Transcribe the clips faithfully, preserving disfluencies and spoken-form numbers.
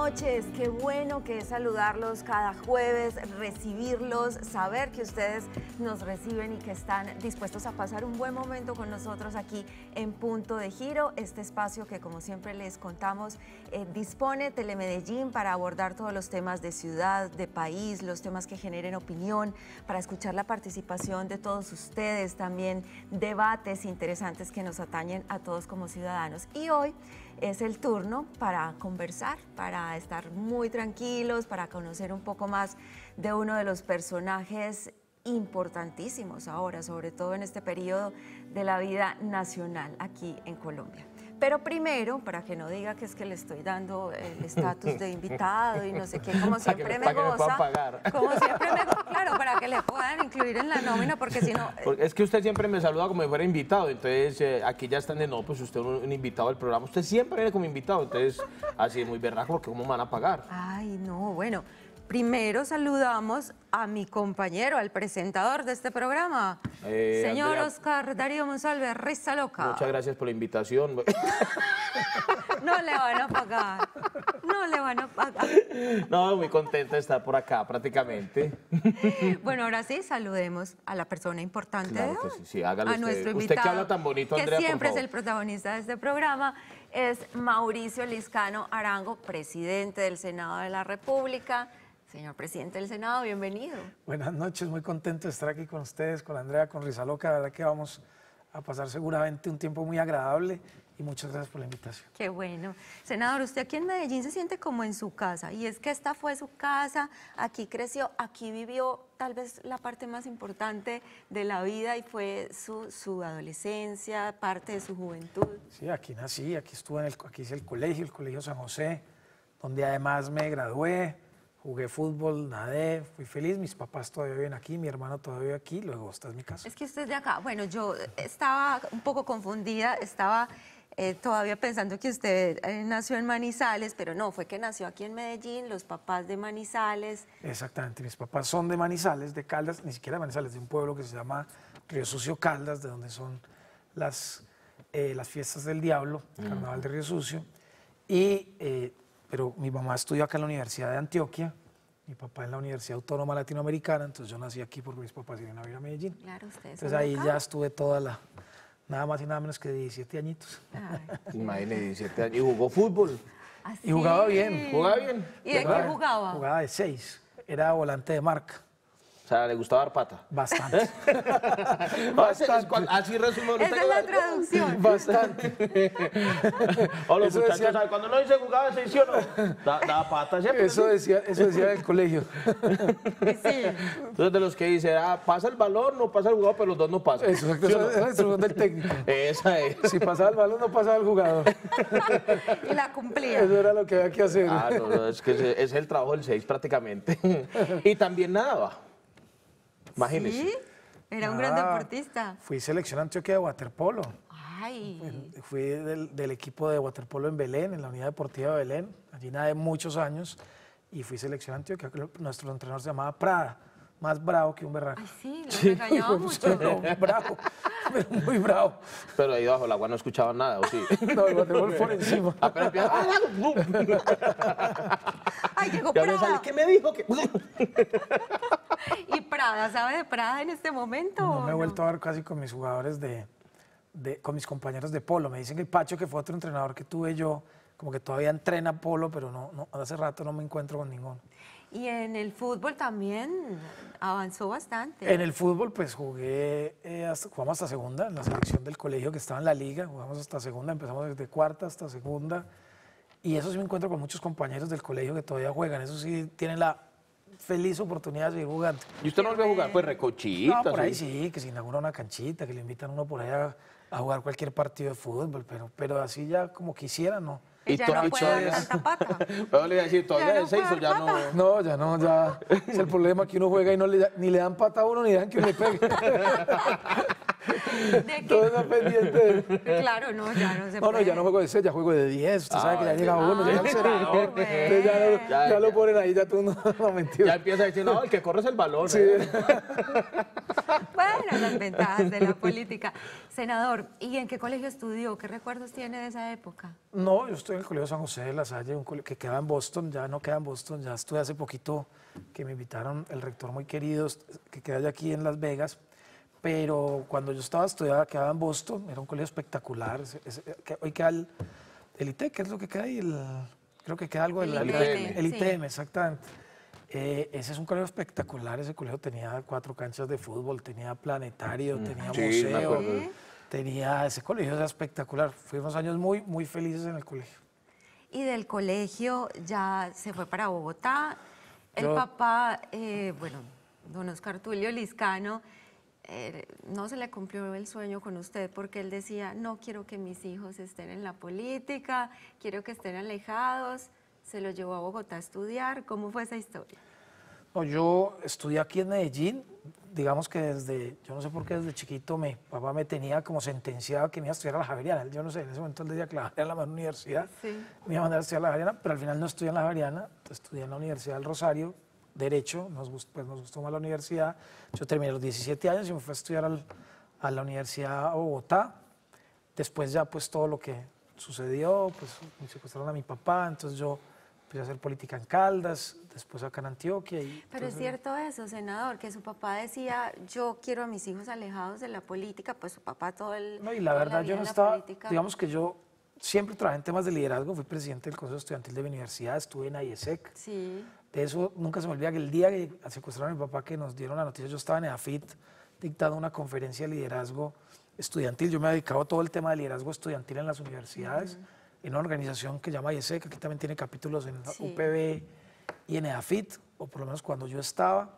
noches, qué bueno que es saludarlos cada jueves, recibirlos, saber que ustedes nos reciben y que están dispuestos a pasar un buen momento con nosotros aquí en Punto de Giro, este espacio que como siempre les contamos eh, dispone Telemedellín para abordar todos los temas de ciudad, de país, los temas que generen opinión, para escuchar la participación de todos ustedes, también debates interesantes que nos atañen a todos como ciudadanos. Y hoy es el turno para conversar, para estar muy tranquilos, para conocer un poco más de uno de los personajes importantísimos ahora, sobre todo en este periodo de la vida nacional aquí en Colombia. Pero primero, para que no diga que es que le estoy dando el estatus de invitado y no sé qué, como siempre me goza, como siempre me goza, claro, para que le puedan incluir en la nómina, porque si no... Es que usted siempre me saluda como si fuera invitado, entonces eh, aquí ya están de no, pues usted es un, un invitado del programa, usted siempre viene como invitado, entonces así es muy berraco, porque ¿cómo me van a pagar? Ay, no, bueno... Primero saludamos a mi compañero, al presentador de este programa, eh, señor Andrea. Oscar Darío Monsalve, Risa Loca. Muchas gracias por la invitación. No le van a pagar, no le van a pagar. No, muy contento de estar por acá prácticamente. Bueno, ahora sí, saludemos a la persona importante Claro de hoy, que sí, sí, hágalo a usted. nuestro Usted invitado, que habla tan bonito, Andrea, que siempre por favor. es el protagonista de este programa, es Mauricio Liscano Arango, presidente del Senado de la República. Señor presidente del Senado, bienvenido. Buenas noches, muy contento de estar aquí con ustedes, con Andrea, con Risa Loca. La verdad que vamos a pasar seguramente un tiempo muy agradable y muchas gracias por la invitación. Qué bueno. Senador, usted aquí en Medellín se siente como en su casa, y es que esta fue su casa, aquí creció, aquí vivió tal vez la parte más importante de la vida y fue su, su adolescencia, parte de su juventud. Sí, aquí nací, aquí estuve, en el, aquí hice el colegio, el Colegio San José, donde además me gradué. Jugué fútbol, nadé, fui feliz, mis papás todavía viven aquí, mi hermano todavía vive aquí, luego esta es mi casa. Es que usted es de acá. Bueno, yo estaba un poco confundida, estaba eh, todavía pensando que usted eh, nació en Manizales, pero no, fue que nació aquí en Medellín, los papás de Manizales. Exactamente, mis papás son de Manizales, de Caldas, ni siquiera de Manizales, de un pueblo que se llama Río Sucio Caldas, de donde son las, eh, las fiestas del diablo, el carnaval mm. de Río Sucio, y... Eh, pero mi mamá estudió acá en la Universidad de Antioquia, mi papá en la Universidad Autónoma Latinoamericana, entonces yo nací aquí porque mis papás iban a vivir a Medellín. Claro, ustedes Entonces ahí acá. Ya estuve toda la, nada más y nada menos que diecisiete añitos. Imagínate, diecisiete años, y jugó fútbol. ¿Ah, sí? Y jugaba bien. ¿Jugaba bien? ¿Y de qué jugaba? Jugaba de seis, era volante de marca. O sea, ¿le gustaba dar pata? Bastante. Bastante. Así resumo. Esa es la traducción. Bastante. O los eso muchachos, decía... cuando no dice jugaba seis, ¿sí o no? Da, da pata siempre. Eso decía, eso decía del colegio. Sí. Entonces, de los que dice, ah, pasa el balón, no pasa el jugador, pero los dos no pasan. Eso, ¿sí esa no? Es la instrucción del técnico. Esa es. Si pasaba el balón, no pasaba el jugador. Y la cumplía. Eso era lo que había que hacer. Ah, no, no, es que ese es el trabajo del seis prácticamente. Y también nadaba. Imagínese. ¿Sí? Era un gran deportista. Fui selección Antioquia de waterpolo. Ay. Fui del, del equipo de waterpolo en Belén, en la unidad deportiva de Belén. Allí nadé muchos años y fui selección Antioquia. Nuestro entrenador se llamaba Prada, más bravo que un berraco. Ay, sí, lo sí. regañaba mucho. No, bravo, pero muy bravo. Pero ahí bajo el agua no escuchaban nada, ¿o sí? No, el waterpolo por encima. Apenas empieza... Ay, llegó Prada. ¿Qué me dijo? ¿Qué? ¿Y Prada, sabe de Prada en este momento? No me he vuelto no? a ver casi con mis jugadores de, de, con mis compañeros de polo. Me dicen que el Pacho, que fue otro entrenador que tuve yo, como que todavía entrena polo, pero no, no, hace rato no me encuentro con ninguno. Y en el fútbol también avanzó bastante. En el fútbol, pues jugué, eh, hasta, jugamos hasta segunda, en la selección del colegio que estaba en la liga, jugamos hasta segunda, empezamos desde cuarta hasta segunda. Y eso sí me encuentro con muchos compañeros del colegio que todavía juegan, eso sí tienen la feliz oportunidad de seguir jugando. ¿Y usted no volvió a jugar? Pues recochitas. No, por ahí sí, sí, que se inaugura una canchita, que le invitan a uno por ahí a, a jugar cualquier partido de fútbol, pero, pero así ya como quisiera, no. Y ya no puede dar tanta pata. Pero le iba a decir, todavía de seis o ya no. No, ya no, ya es el problema que uno juega y no le, ni le dan pata a uno ni dan que uno le pegue. ¿De Todo qué? está pendiente. Claro, no, ya no se No, no, puede. ya no juego de seis, ya juego de diez. Usted sabe que ya Ah, llega uno, llega el ah, senador. bueno. Entonces ya, lo, Ya, ya lo ya. ponen ahí, ya tú no, no Ya mentira. empieza a decir, no, el que corre es el balón. Sí. ¿eh? Bueno, las ventajas de la política. Senador, ¿y en qué colegio estudió? ¿Qué recuerdos tiene de esa época? No, yo estoy en el Colegio San José de la Salle, un colegio que queda en Boston, ya no queda en Boston, ya estuve hace poquito que me invitaron, el rector muy querido, que queda ya aquí en Las Vegas, pero cuando yo estaba estudiando quedaba en Boston, era un colegio espectacular, ese- ese- que hoy queda el, el I T E, ¿qué es lo que queda ahí? El- creo que queda algo del El I T M. el sí. I T M, exactamente. Eh, ese es un colegio espectacular, ese colegio tenía cuatro canchas de fútbol, tenía planetario, tenía Sí, me museo, acuerdo. tenía, ese colegio era espectacular, fui unos años muy, muy felices en el colegio. Y del colegio ya se fue para Bogotá. El Yo- papá, eh, bueno, don Oscar Tulio Liscano, eh, no se le cumplió el sueño con usted porque él decía, no quiero que mis hijos estén en la política, quiero que estén alejados. Se lo llevó a Bogotá a estudiar. ¿Cómo fue esa historia? No, yo estudié aquí en Medellín, digamos que desde, yo no sé por qué desde chiquito mi papá me tenía como sentenciado que me iba a estudiar a la Javeriana. Yo no sé, en ese momento él decía que la Javeriana era la mejor universidad, Sí. me iba a mandar a estudiar a la Javeriana, pero al final no estudié en la Javeriana, estudié en la Universidad del Rosario, Derecho, nos gustó, pues nos gustó más la universidad. Yo terminé a los diecisiete años y me fui a estudiar al- a la Universidad de Bogotá. Después ya pues todo lo que sucedió, pues me secuestraron a mi papá, entonces yo empecé a hacer política en Caldas, después acá en Antioquia. Y Pero es entonces- cierto eso, senador, que su papá decía, yo quiero a mis hijos alejados de la política, pues su papá todo el No, y la toda verdad vida yo no en la estaba, política. digamos que yo siempre trabajé en temas de liderazgo, fui presidente del Consejo Estudiantil de mi universidad, estuve en AIESEC. Sí, De eso nunca se me olvida que el día que secuestraron a mi papá, que nos dieron la noticia, yo estaba en EAFIT dictando una conferencia de liderazgo estudiantil. Yo me he dedicado a todo el tema de liderazgo estudiantil en las universidades, en una organización que se llama AIESEC, que aquí también tiene capítulos en Sí. U P B y en EAFIT, o por lo menos cuando yo estaba.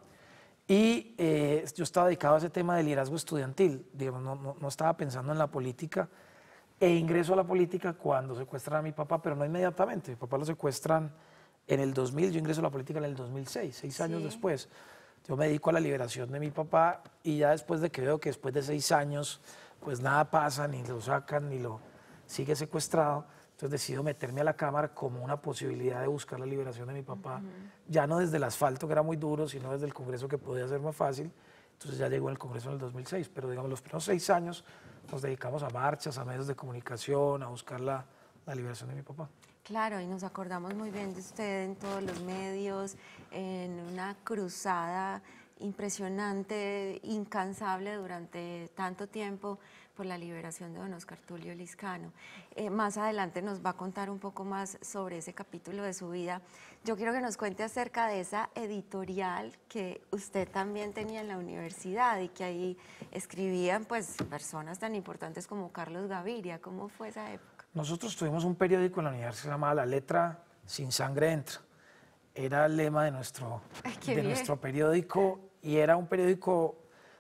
Y eh, yo estaba dedicado a ese tema de liderazgo estudiantil, digamos, no, no, no estaba pensando en la política. E ingreso a la política cuando secuestran a mi papá, pero no inmediatamente. Mi papá lo secuestran en el dos mil, yo ingreso a la política en el dos mil seis, seis años Sí. después. Yo me dedico a la liberación de mi papá y ya después de que veo que después de seis años, pues nada pasa, ni lo sacan, ni lo sigue secuestrado, entonces decido meterme a la Cámara como una posibilidad de buscar la liberación de mi papá, ya no desde el asfalto, que era muy duro, sino desde el Congreso, que podía ser más fácil. Entonces ya llegó en el Congreso en el dos mil seis, pero digamos los primeros seis años nos dedicamos a marchas, a medios de comunicación, a buscar la, la liberación de mi papá. claro, y nos acordamos muy bien de usted en todos los medios, en una cruzada impresionante, incansable durante tanto tiempo por la liberación de don Oscar Tulio Liscano. Eh, más adelante nos va a contar un poco más sobre ese capítulo de su vida. Yo quiero que nos cuente acerca de esa editorial que usted también tenía en la universidad y que ahí escribían pues personas tan importantes como Carlos Gaviria. ¿Cómo fue esa época? Nosotros tuvimos un periódico en la universidad que se llamaba La Letra Sin Sangre Entra. Era el lema de nuestro, Ay, qué de bien. nuestro periódico y era un periódico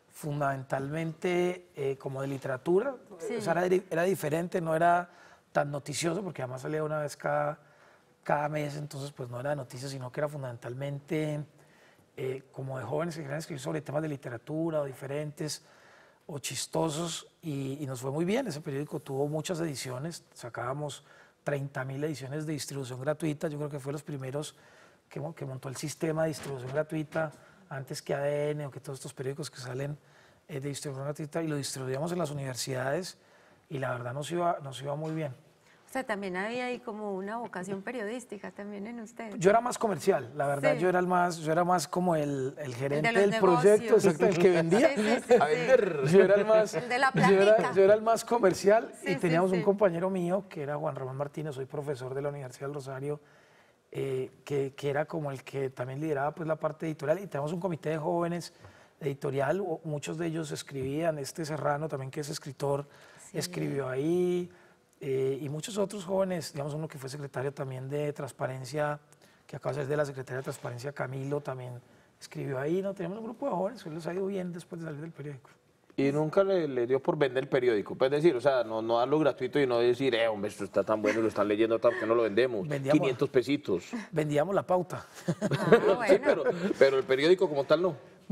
fundamentalmente eh, como de literatura. Sí. O sea, era, di- era diferente, no era tan noticioso porque además salía una vez cada, cada mes, entonces pues no era de noticias, sino que era fundamentalmente eh, como de jóvenes que querían escribir sobre temas de literatura o diferentes o chistosos y, y nos fue muy bien. Ese periódico tuvo muchas ediciones, sacábamos treinta mil ediciones de distribución gratuita. Yo creo que fue los primeros que, mo- que montó el sistema de distribución gratuita antes que A D N o que todos estos periódicos que salen eh, de distribución gratuita y lo distribuíamos en las universidades y la verdad nos iba, nos iba muy bien. O sea, también había ahí como una vocación periodística también en usted. Yo era más comercial, la verdad, Sí. yo era el más, yo era más como el, el gerente los del proyecto, negocios. exacto, el que vendía. Sí, sí, sí, A sí. vender. Yo era el más, El de la yo era, plática. yo era el más comercial Sí, y sí, teníamos sí. un compañero mío que era Juan Ramón Martínez, soy profesor de la Universidad del Rosario, eh, que, que era como el que también lideraba pues, la parte editorial y teníamos un comité de jóvenes editorial, o- muchos de ellos escribían, este Serrano también que es escritor, Sí. escribió ahí eh, y muchos otros jóvenes, digamos uno que fue secretario también de Transparencia, que acaba de ser de la Secretaría de Transparencia, Camilo, también escribió ahí, ¿no? Teníamos un grupo de jóvenes que les ha ido bien después de salir del periódico. Y nunca le, le dio por vender el periódico. Pues decir, o sea, no, no darlo gratuito y no decir, eh, hombre, esto está tan bueno, lo están leyendo, ¿por qué no lo vendemos? Vendíamos. quinientos pesitos. Vendíamos la pauta. Ah, Sí, bueno. pero, pero el periódico como tal no.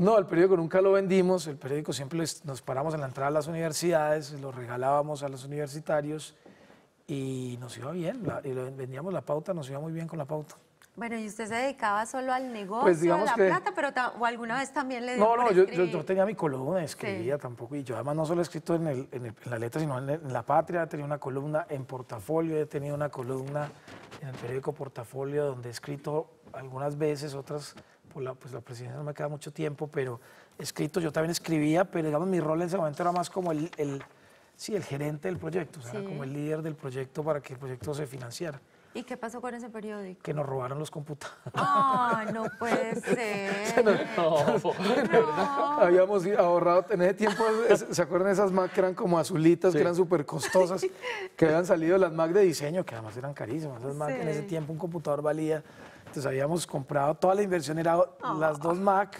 No, el periódico nunca lo vendimos, el periódico siempre les- nos paramos en la entrada a las universidades, lo regalábamos a los universitarios y nos iba bien, la- y lo vendíamos la pauta, nos iba muy bien con la pauta. Bueno, ¿y usted se dedicaba solo al negocio Pues de digamos la que- plata, pero ta- o alguna vez también le dio No, por no, yo, yo, escribir? yo tenía mi columna, escribía tampoco, y yo además no solo he escrito en, el- en el- en la letra, sino en, el- en La Patria, he tenido una columna en Portafolio, he tenido una columna en el periódico Portafolio, donde he escrito algunas veces, otras, por la, pues la presidencia no me queda mucho tiempo, pero he escrito, yo también escribía, pero digamos mi rol en ese momento era más como el, el sí, el gerente del proyecto, o sea, Sí. como el líder del proyecto para que el proyecto se financiara, ¿Y qué pasó con ese periódico? que nos robaron los computadores. Ah, no puede ser. No. Habíamos ahorrado en ese tiempo, es- ¿se acuerdan de esas Mac que eran como azulitas, que eran súper costosas, que habían salido las Mac de diseño, que además eran carísimas? Esas Mac en ese Sí. tiempo un computador valía, entonces habíamos comprado, toda la inversión era las dos Mac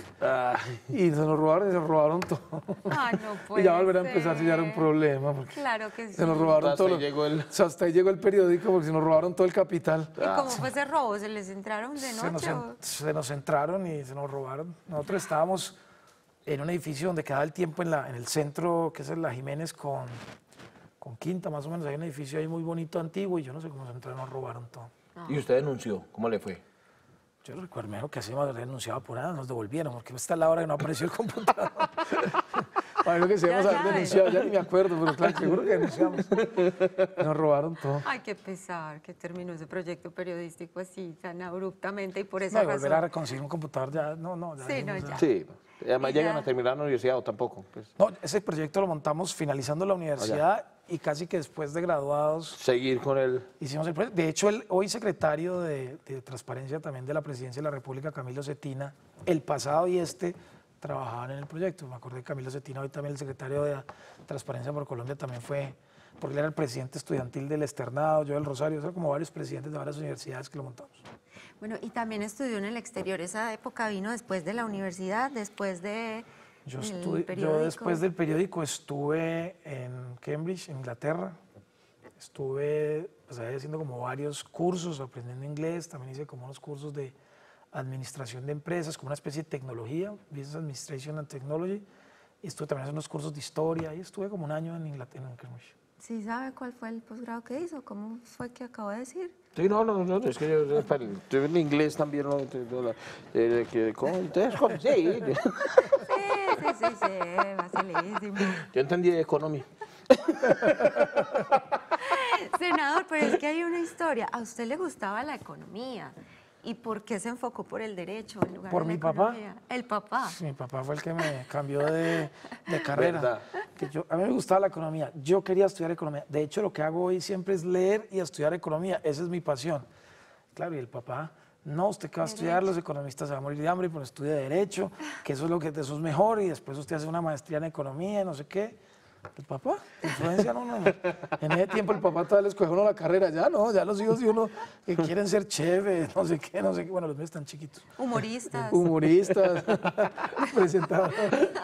y se nos robaron y se nos robaron todo. Ah, no puede Y ya volver a empezar si ya era un ser. problema, porque Claro que sí. se nos robaron Hasta todo. ahí lo- llegó el- o sea, hasta ahí llegó el periódico porque se nos robaron todo el capital. ¿Y cómo fue ese robo? ¿Se les entraron de Se nos, noche? en- o- se nos entraron y se nos robaron. Nosotros estábamos en un edificio donde quedaba el tiempo en, la, en el centro, que es en la Jiménez con, con Quinta, más o menos. Hay un edificio ahí muy bonito, antiguo, y yo no sé cómo se entraron, nos robaron todo. ¿Y usted denunció? ¿Cómo le fue? Yo lo recuerdo, mejor que hacíamos, renunciaba por nada, nos devolvieron, porque esta es la hora que no apareció el computador. A ver lo que se Ya haber sabe. denunciado, ya ni me acuerdo, pero claro, seguro que denunciamos. Nos robaron todo. Ay, qué pesar que terminó ese proyecto periodístico así tan abruptamente y por No, esa y volver a razón. conseguir un computador ya, no, no. Ya Sí, no, dijimos, ya. Sí. Además Y llegan ya. a terminar la universidad o tampoco. Pues. No, ese proyecto lo montamos finalizando la universidad y casi que después de graduados Seguir con el... hicimos el proyecto. De hecho, el hoy secretario de, de Transparencia también de la Presidencia de la República, Camilo Cetina, el pasado y este trabajaban en el proyecto. Me acordé de Camilo Cetina, hoy también el secretario de Transparencia por Colombia también fue, porque él era el presidente estudiantil del Externado, yo del Rosario, o sea, como varios presidentes de varias universidades que lo montamos. Bueno, y también estudió en el exterior. Esa época vino después de la universidad, después de Yo, del estuve- yo periódico. después del periódico estuve en Cambridge, Inglaterra. Estuve pues, ahí haciendo como varios cursos, aprendiendo inglés. También hice como unos cursos de administración de empresas, como una especie de tecnología, Business Administration and Technology. Y estuve también haciendo unos cursos de historia. Y estuve como un año en Inglaterra, en Cambridge. ¿Sí sabe cuál fue el posgrado que hizo? ¿Cómo fue que acabo de decir? Sí, no, no, no, es que yo, yo, para- yo en inglés también, ¿no? De- de la- de- que- ¿cómo? Entonces, ¿cómo? Sí, Sí, sí, sí, sí, facilísimo. yo entendí de economía. Senador, pero es que hay una historia. ¿A usted le gustaba la economía? ¿Y por qué se enfocó por el derecho en lugar ¿Por de la mi papá? economía? El papá. Mi papá fue el que me cambió de, de carrera. ¿Verdad? Que yo, a mí me gustaba la economía. Yo quería estudiar economía. De hecho, lo que hago hoy siempre es leer y estudiar economía. Esa es mi pasión. Claro, y el papá, no, usted que va a estudiar, los economistas se van a morir de hambre, pero estudia Derecho, que eso es lo que eso es mejor, y después usted hace una maestría en economía, no sé qué. El papá, influencia, no, no, no. En ese tiempo el papá todavía les coge uno la carrera, ya no, ya los hijos de uno que quieren ser chefes, no sé qué, no sé qué. Bueno, los míos están chiquitos. Humoristas. Humoristas, presentadores.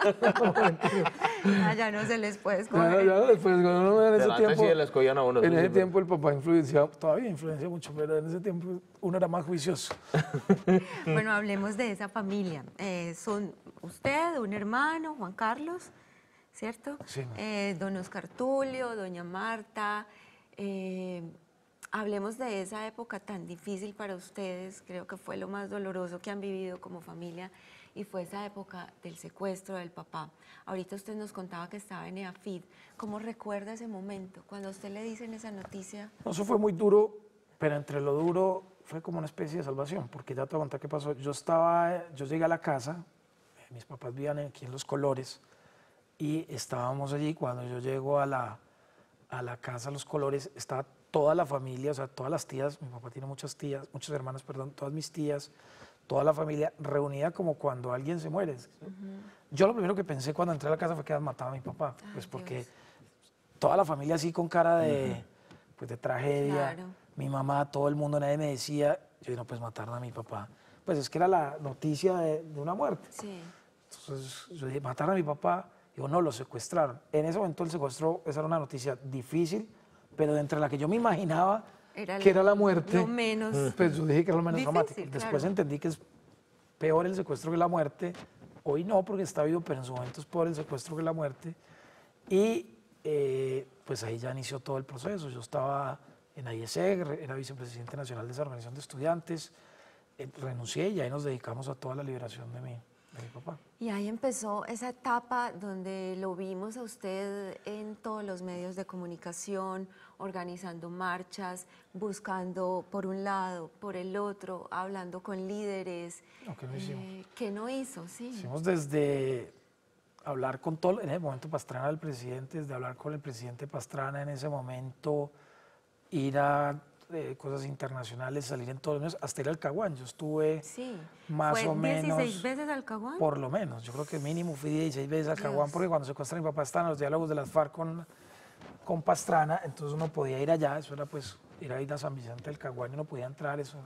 Ah, ya no se les puede Ya, escoger. ya después, cuando uno en ese Pero antes tiempo, sí la escogían a uno, en eso ese sí, tiempo el papá influenciaba, todavía influencia mucho, pero en ese tiempo uno era más juicioso. Bueno, hablemos de esa familia. Eh, son usted, un hermano, Juan Carlos, ¿cierto? Sí. Eh, don Oscar Tulio, doña Marta. eh, hablemos de esa época tan difícil para ustedes. Creo que fue lo más doloroso que han vivido como familia y fue esa época del secuestro del papá. Ahorita usted nos contaba que estaba en EAFID. ¿Cómo recuerda ese momento? Cuando a usted le dicen esa noticia. No, eso fue muy duro, pero entre lo duro fue como una especie de salvación, porque ya te voy a contar qué pasó. Yo estaba, yo llegué a la casa, eh, mis papás vivían aquí en Los Colores, y estábamos allí. Cuando yo llego a la, a la casa Los Colores, estaba toda la familia, o sea, todas las tías, mi papá tiene muchas tías, muchas hermanas, perdón, todas mis tías, toda la familia reunida como cuando alguien se muere. ¿Sí? Yo lo primero que pensé cuando entré a la casa fue que habían matado a mi papá, Ay, pues porque Dios. toda la familia así con cara de, pues de tragedia, Claro. mi mamá, todo el mundo, nadie me decía, yo no, pues mataron a mi papá. Pues es que era la noticia de, de una muerte. Sí. Entonces yo dije, mataron a mi papá. Digo, no, lo secuestraron. En ese momento el secuestro, esa era una noticia difícil, pero de entre la que yo me imaginaba Era que lo- era la muerte, lo menos pues yo dije que era lo menos difícil, dramático. Después claro. entendí que es peor el secuestro que la muerte, hoy no porque está vivo, pero en su momento es por el secuestro que la muerte. Y eh, pues ahí ya inició todo el proceso. Yo estaba en I E S E C, era vicepresidente nacional de esa organización de estudiantes, eh, renuncié y ahí nos dedicamos a toda la liberación de mi, de mi papá. Y ahí empezó esa etapa donde lo vimos a usted en todos los medios de comunicación, organizando marchas, buscando por un lado, por el otro, hablando con líderes. No, ¿qué no hicimos? Eh, ¿Qué no hizo? Sí. Hicimos desde hablar con todo, en ese momento Pastrana era el presidente, desde hablar con el presidente Pastrana en ese momento, ir a eh, cosas internacionales, salir en todos los medios, hasta ir al Caguán. Yo estuve Sí. más ¿Fue o menos... dieciséis veces al Caguán? Por lo menos, yo creo que mínimo fui dieciséis veces al Dios. Caguán, porque cuando secuestran a mi papá estaban los diálogos de las FARC con, con Pastrana, entonces uno podía ir allá, eso era pues ir a ir a San Vicente del Caguán y uno podía entrar, eso.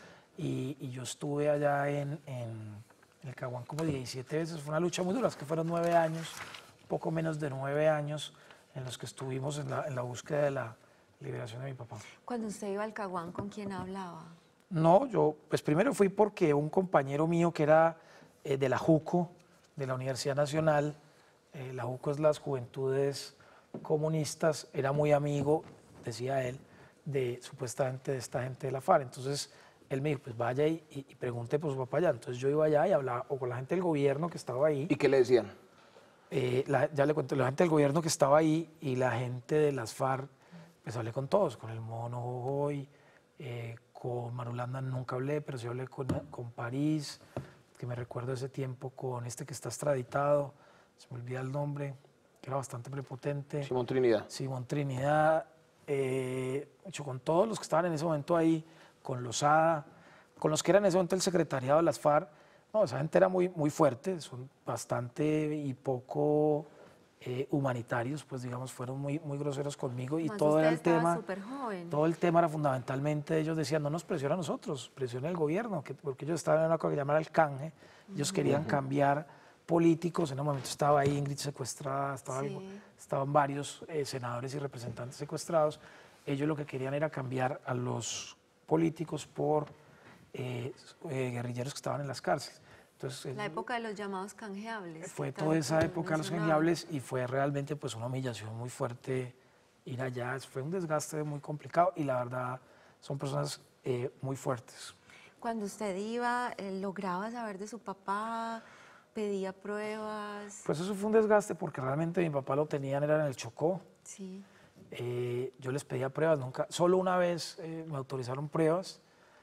Y, y yo estuve allá en, en el Caguán como diecisiete veces, fue una lucha muy dura, es que fueron nueve años, poco menos de nueve años en los que estuvimos en la, en la búsqueda de la liberación de mi papá. Cuando usted iba al Caguán, ¿con quién hablaba? No, yo pues primero fui porque un compañero mío que era eh, de la JUCO, de la Universidad Nacional, eh, la JUCO es las Juventudes Comunistas, era muy amigo, decía él, de supuestamente de esta gente de la FARC. Entonces él me dijo, pues vaya y, y, y pregunte por su papá allá. Entonces yo iba allá y hablaba o con la gente del gobierno que estaba ahí. ¿Y qué le decían? Eh, la, ya le cuento, la gente del gobierno que estaba ahí y la gente de las FARC, pues hablé con todos, con el Mono Jojoy, eh, con Marulanda nunca hablé, pero sí hablé con, con París, que me recuerdo ese tiempo, con este que está extraditado, se me olvida el nombre, que era bastante prepotente. Simón Trinidad. Simón Trinidad, eh, hecho, con todos los que estaban en ese momento ahí, con Lozada, con los que eran en ese momento el secretariado de las FARC. No, esa gente era muy, muy fuerte, son bastante y poco eh, humanitarios, pues digamos, fueron muy, muy groseros conmigo y Más todo usted era el estaba tema. súper joven. Todo el tema era fundamentalmente, ellos decían, no nos presiona a nosotros, presiona el gobierno, que, porque ellos estaban en una cosa que llaman el canje, ellos querían cambiar políticos, en un momento estaba ahí Ingrid secuestrada, estaba Sí. algo- estaban varios eh, senadores y representantes secuestrados, ellos lo que querían era cambiar a los políticos por eh, eh, guerrilleros que estaban en las cárceles. Entonces, La eh, época de los llamados canjeables. fue que toda tanto esa época de los mencionaba. canjeables y fue realmente pues una humillación muy fuerte ir allá, fue un desgaste muy complicado y la verdad son personas eh, muy fuertes. Cuando usted iba, eh, ¿lograba saber de su papá? ¿Pedía pruebas? Pues eso fue un desgaste porque realmente mi papá lo tenían, era en el Chocó, Sí. eh, yo les pedía pruebas, nunca, solo una vez eh, me autorizaron pruebas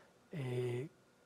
eh,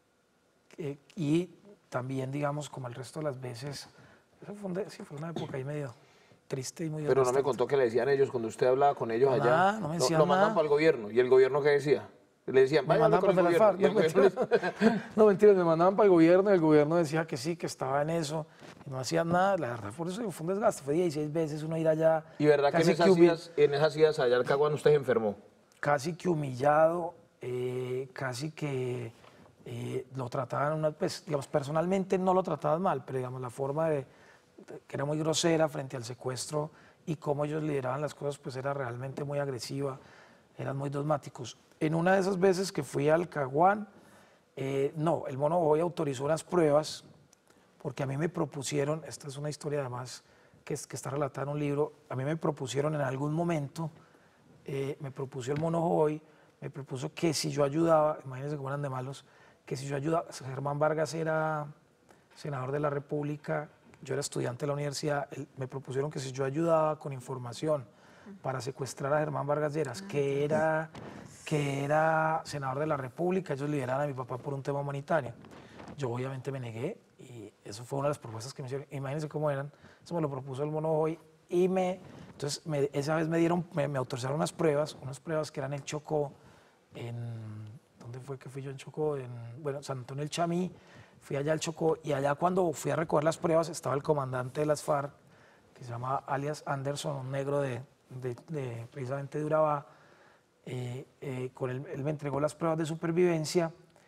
eh, y también digamos como el resto de las veces, eso fue, un de- sí, fue una época ahí medio triste y muy Pero no me desgastante. contó que le decían ellos cuando usted hablaba con ellos No, allá. nada, no me decían lo mandaban nada. para el gobierno. ¿Y el gobierno qué decía? Le decían, Me vaya mandaban con el para las gobierno. FARC, Y el no, gobierno mentiras. No, mentiras, me mandaban para el gobierno y el gobierno decía que sí, que estaba en eso y no hacían nada. La verdad, por eso fue un desgaste. Fue dieciséis veces uno ir allá. ¿Y verdad que en casi esas, humi- idas, en esas idas allá al Caguán usted se enfermó? Casi que humillado, eh, casi que eh, lo trataban, una, pues, digamos, personalmente no lo trataban mal, pero digamos, la forma de, de- que era muy grosera frente al secuestro y cómo ellos lideraban las cosas, pues era realmente muy agresiva, eran muy dogmáticos. En una de esas veces que fui al Caguán, eh, no, el Mono Jojoy autorizó unas pruebas, porque a mí me propusieron, esta es una historia además que, es- que está relatada en un libro, a mí me propusieron en algún momento, eh, me propuso el Mono Jojoy, me propuso que si yo ayudaba, imagínense cómo eran de malos, que si yo ayudaba, Germán Vargas era senador de la República, yo era estudiante de la universidad, él- me propusieron que si yo ayudaba con información para secuestrar a Germán Vargas Lleras, que era, que era senador de la República, ellos lideraran a mi papá por un tema humanitario. Yo obviamente me negué y eso fue una de las propuestas que me hicieron. Imagínense cómo eran, eso me lo propuso el Mono Jojoy y me, entonces me- esa vez me dieron, me, me autorizaron unas pruebas, unas pruebas que eran en Chocó, en, ¿dónde fue que fui yo en Chocó? En, bueno, San Antonio del Chamí, fui allá al Chocó y allá cuando fui a recoger las pruebas estaba el comandante de las FARC, que se llama alias Anderson, un negro de, de- de- precisamente de Urabá, eh, eh, con él, él me entregó las pruebas de supervivencia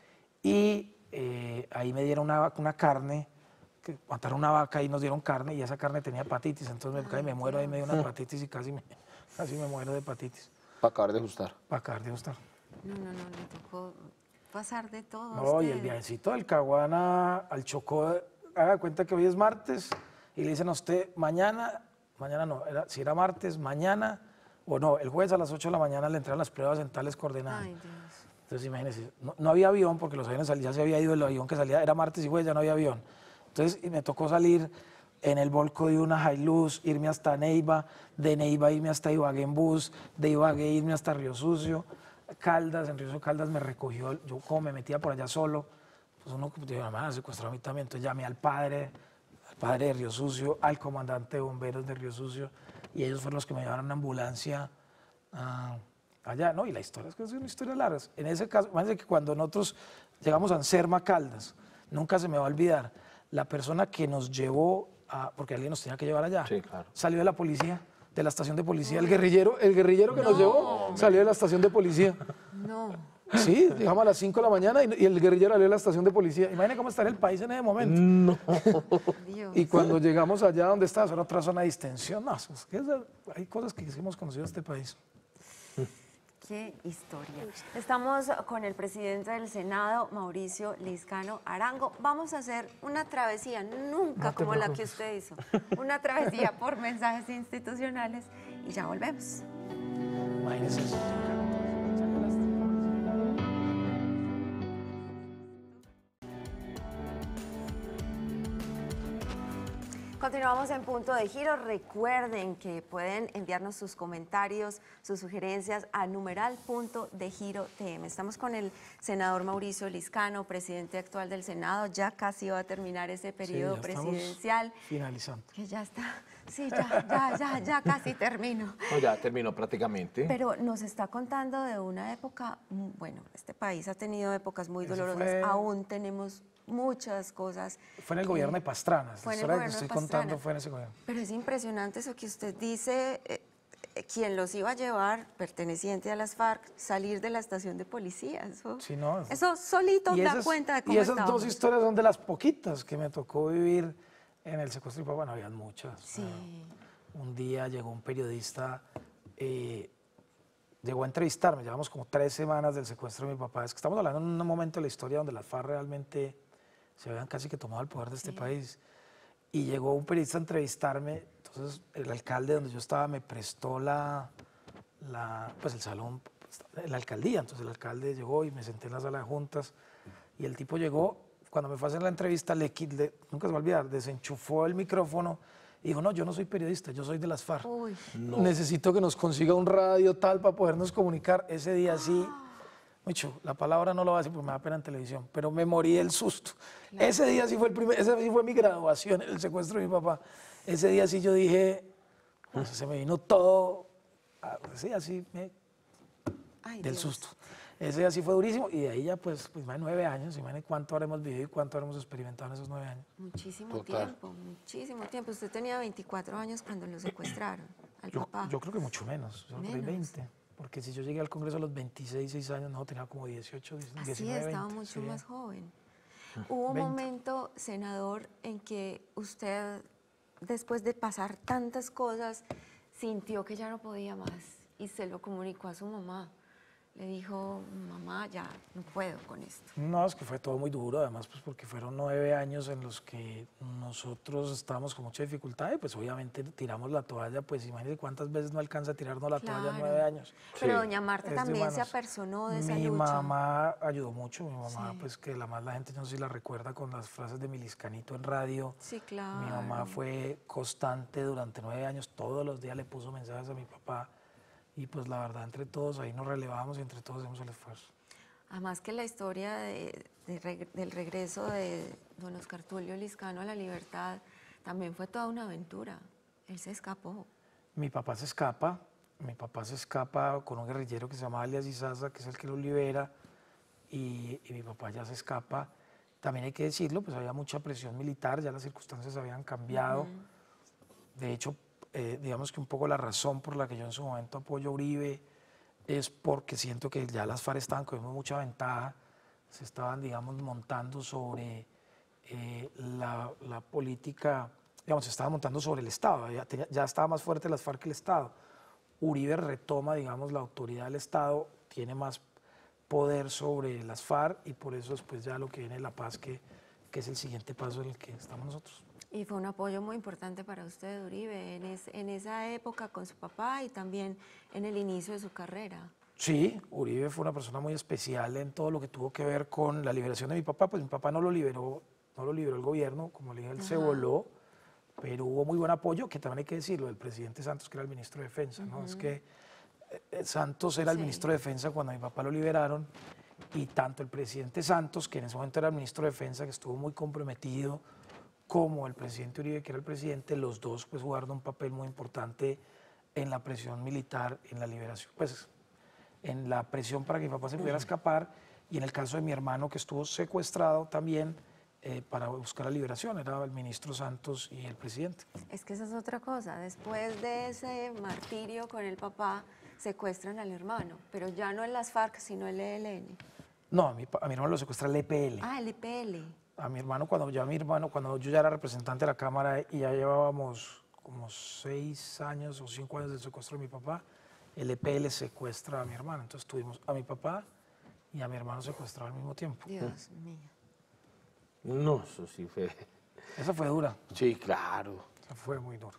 y eh, ahí me dieron una, una carne, que mataron una vaca y nos dieron carne y esa carne tenía hepatitis, entonces me, casi me muero, ahí me dio una hepatitis y casi me, casi me muero de hepatitis, Para acabar de ajustar. para acabar de gustar. No, no, no, le tocó pasar de todo. a No, y el usted. viajecito del Caguán a- al Chocó, haga cuenta que hoy es martes y le dicen a usted, mañana, mañana no, era, si era martes, mañana, o no, el jueves a las ocho de la mañana le entregan las pruebas en tales coordenadas. Ay, Dios. Entonces, imagínense, no, no había avión porque los aviones salían, ya se había ido el avión que salía, era martes y jueves, ya no había avión. Entonces, y me tocó salir en el Volco de una Hilux, irme hasta Neiva, de Neiva irme hasta Ibagué en bus, de Ibagué irme hasta Río Sucio, Caldas, en Río Sucio Caldas me recogió, yo como me metía por allá solo, pues uno dijo, me van a secuestrar a mí también, entonces llamé al padre, al padre de Río Sucio, al comandante de bomberos de Río Sucio, y ellos fueron los que me llevaron a una ambulancia uh, allá, ¿no? Y la historia es que es una historia larga. En ese caso, imagínense que cuando nosotros llegamos a Anserma Caldas, nunca se me va a olvidar, la persona que nos llevó, a, porque alguien nos tenía que llevar allá, sí, claro. Salió de la policía, de la estación de policía, el guerrillero, el guerrillero que no. nos llevó salió de la estación de policía. No. Sí, llegamos a las cinco de la mañana y, y el guerrillero salió de la estación de policía. Imagínense cómo está en el país en ese momento. No. Dios. Y cuando llegamos allá donde estaba, era otra zona de distensión. No, es que es, hay cosas que hemos conocido en este país. Qué historia. Estamos con el presidente del Senado, Mauricio Lizcano Arango. Vamos a hacer una travesía, nunca No te como la que preocupes. usted hizo, una travesía por mensajes institucionales y ya volvemos. Imagínense eso. Continuamos en Punto de Giro. Recuerden que pueden enviarnos sus comentarios, sus sugerencias a numeral Punto de Giro T M. Estamos con el senador Mauricio Lizcano, presidente actual del Senado. Ya casi va a terminar ese periodo Sí, ya presidencial. Finalizando. Que ya está, sí, ya, ya, ya, ya casi termino. No, ya terminó prácticamente. Pero nos está contando de una época, mm, bueno, este país ha tenido épocas muy Eso dolorosas, fue- aún tenemos muchas cosas. Fue en el que- gobierno de Pastrana. La Fue en el historia que gobierno de estoy Pastrana. contando fue en ese gobierno. Pero es impresionante eso que usted dice, eh, eh, quien los iba a llevar, perteneciente a las FARC, salir de la estación de policía. Eso, Sí, no, eso solito Y da esas, cuenta de y cómo esas estábamos. dos historias son de las poquitas que me tocó vivir en el secuestro de mi papá. Bueno, habían muchas. Sí. Ah, un día llegó un periodista, eh, llegó a entrevistarme, llevamos como tres semanas del secuestro de mi papá. Es que estamos hablando en un momento de la historia donde las FARC realmente se habían casi que tomado el poder de este Sí. país. Y llegó un periodista a entrevistarme, entonces el alcalde donde yo estaba me prestó la, la, pues el salón, la alcaldía, entonces el alcalde llegó y me senté en la sala de juntas y el tipo llegó, cuando me fue a hacer la entrevista, le, qui- le- nunca se va a olvidar, desenchufó el micrófono y dijo, no, yo no soy periodista, yo soy de las FARC. Uy, No. Necesito que nos consiga un radio tal para podernos comunicar. Ese día sí, mucho, la palabra no lo va a decir porque me da pena en televisión, pero me morí del susto. Ese día sí fue el primer, ese sí fue mi graduación, el secuestro de mi papá. Ese día sí yo dije, o sea, se me vino todo, ah, sí, así, me- ay, del Dios. susto. Ese día sí fue durísimo y de ahí ya pues, pues más de nueve años, imagínate cuánto habremos vivido y cuánto habremos experimentado en esos nueve años. Muchísimo Total. tiempo, muchísimo tiempo. Usted tenía veinticuatro años cuando lo secuestraron, al Yo, papá. yo creo que mucho menos, yo creo que Menos. veinte. Porque si yo llegué al Congreso a los veintiséis, seis años, no, tenía como dieciocho, diecinueve, Así es, estaba veinte, mucho sí. más joven. Hubo un veinte. momento, senador, en que usted, después de pasar tantas cosas, sintió que ya no podía más y se lo comunicó a su mamá. Le dijo, mamá, ya no puedo con esto. No, es que fue todo muy duro, además, pues porque fueron nueve años en los que nosotros estábamos con mucha dificultad y pues obviamente tiramos la toalla, pues imagínense cuántas veces no alcanza a tirarnos la toalla en Claro. nueve años. Pero Sí. doña Marta Es de también se humanos. apersonó de esa Mi lucha. mamá ayudó mucho, mi mamá, Sí. pues que la más la gente, yo no sé si la recuerda con las frases de mi Liscanito en radio. Sí, claro. Mi mamá fue constante durante nueve años, todos los días le puso mensajes a mi papá y pues la verdad entre todos ahí nos relevamos y entre todos hacemos el esfuerzo. Además que la historia de- de reg- del regreso de don Oscar Tulio Lizcano a la libertad también fue toda una aventura. Él se escapó. Mi papá se escapa, mi papá se escapa con un guerrillero que se llama alias Izaza, que es el que lo libera, y, y mi papá ya se escapa. También hay que decirlo, pues había mucha presión militar, ya las circunstancias habían cambiado. De hecho, eh, digamos que un poco la razón por la que yo en su momento apoyo a Uribe es porque siento que ya las FARC estaban cogiendo mucha ventaja, se estaban, digamos, montando sobre eh, la, la política, digamos, se estaba montando sobre el Estado, ya, tenía- ya estaba más fuerte las FARC que el Estado. Uribe retoma, digamos, la autoridad del Estado, tiene más poder sobre las FARC y por eso después ya lo que viene es la paz que, que es el siguiente paso en el que estamos nosotros. Y fue un apoyo muy importante para usted, Uribe, en, es, en esa época con su papá y también en el inicio de su carrera. Sí, Uribe fue una persona muy especial en todo lo que tuvo que ver con la liberación de mi papá. Pues mi papá no lo liberó, no lo liberó el gobierno, como le dije, él Ajá. se voló, pero hubo muy buen apoyo, que también hay que decirlo, del presidente Santos, que era el ministro de Defensa, ¿no? Uh-huh. Es que eh, Santos era el sí. ministro de Defensa cuando a mi papá lo liberaron, y tanto el presidente Santos, que en ese momento era el ministro de Defensa, que estuvo muy comprometido, como el presidente Uribe, que era el presidente, los dos pues jugaron un papel muy importante en la presión militar, en la liberación, pues en la presión para que mi papá se pudiera escapar, y en el caso de mi hermano, que estuvo secuestrado también eh, para buscar la liberación, era el ministro Santos y el presidente. Es que esa es otra cosa, después de ese martirio con el papá, secuestran al hermano, pero ya no en las FARC, sino el E L N. No, a mi, a mi hermano lo secuestra el E P L. Ah, el E P L. A mi hermano, cuando ya mi hermano, cuando yo ya era representante de la Cámara y ya llevábamos como seis años o cinco años del secuestro de mi papá, el E P L secuestra a mi hermano. Entonces tuvimos a mi papá y a mi hermano secuestrado al mismo tiempo. Dios mío. No, eso sí fue... Esa fue dura. Sí, claro. Esa fue muy dura.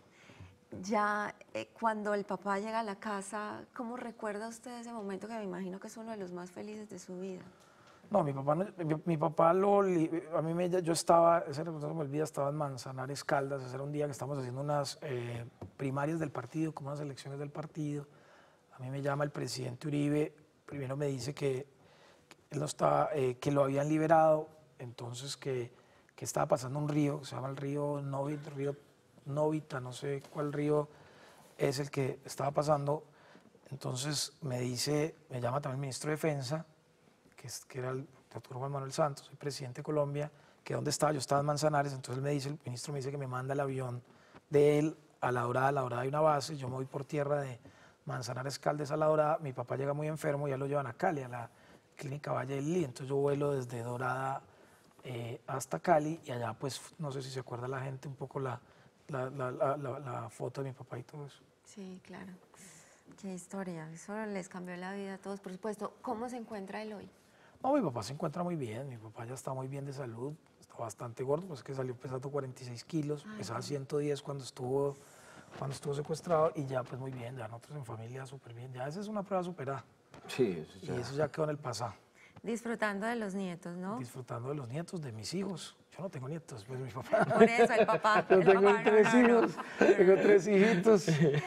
Ya eh, cuando el papá llega a la casa, ¿cómo recuerda usted ese momento que me imagino que es uno de los más felices de su vida? No, mi papá, no, mi, mi papá lo, a mí me, yo estaba, ese no se me olvida, estaba en Manzanares, Caldas, ese era un día que estábamos haciendo unas eh, primarias del partido, como unas elecciones del partido. A mí me llama el presidente Uribe, primero me dice que, que, él no estaba, eh, que lo habían liberado, entonces que, que estaba pasando un río, se llama el río Novita, río Novita, no sé cuál río es el que estaba pasando. Entonces me dice, me llama también el ministro de Defensa, que, es, que era el doctor Juan Manuel Santos, el presidente de Colombia, que dónde estaba, yo estaba en Manzanares, entonces él me dice, el ministro me dice que me manda el avión de él a La Dorada. La Dorada hay una base, yo me voy por tierra de Manzanares, Caldas a La Dorada, mi papá llega muy enfermo, ya lo llevan a Cali, a la clínica Valle del Lí, entonces yo vuelo desde Dorada eh, hasta Cali, y allá pues no sé si se acuerda la gente un poco la, la, la, la, la, la foto de mi papá y todo eso. Sí, claro. Qué historia, eso les cambió la vida a todos, por supuesto. ¿Cómo se encuentra él hoy? No, mi papá se encuentra muy bien, mi papá ya está muy bien de salud, está bastante gordo, pues que salió pesando cuarenta y seis kilos, Ay, pesaba ciento diez cuando estuvo, cuando estuvo secuestrado, y ya pues muy bien, ya nosotros en familia súper bien, ya esa es una prueba superada. Sí, eso ya. Y eso ya quedó en el pasado. Disfrutando de los nietos, ¿no? Disfrutando de los nietos, de mis hijos. Yo no tengo nietos, pues mi papá. Por eso, el papá. Yo el tengo papá, tres no, no, hijos, no. tengo tres hijitos.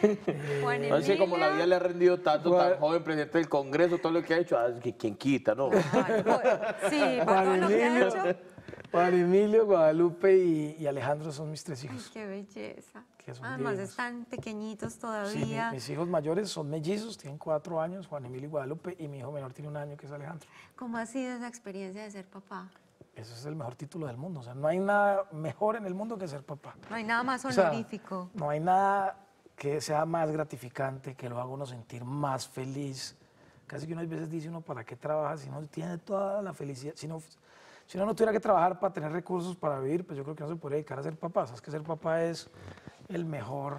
Juan No sé cómo la vida le ha rendido tanto, Juan... tan joven, presidente del Congreso, todo lo que ha hecho, ah, que quien quita, ¿no? Ay, sí, para todo lo que ha hecho. Juan Emilio, Guadalupe y, y Alejandro son mis tres hijos. Ay, qué belleza. Que son Además divinos. están pequeñitos todavía. Sí, mi, mis hijos mayores son mellizos, tienen cuatro años, Juan Emilio y Guadalupe, y mi hijo menor tiene un año, que es Alejandro. ¿Cómo ha sido esa experiencia de ser papá? Ese es el mejor título del mundo. O sea, no hay nada mejor en el mundo que ser papá. No hay nada más O sea, honorífico. no hay nada que sea más gratificante, que lo haga uno sentir más feliz. Casi que uno a veces dice uno, ¿para qué trabaja si no tiene toda la felicidad? Si, no, si uno no tuviera que trabajar para tener recursos para vivir, pues yo creo que no se podría dedicar a ser papá. O sea, es que ser papá es el mejor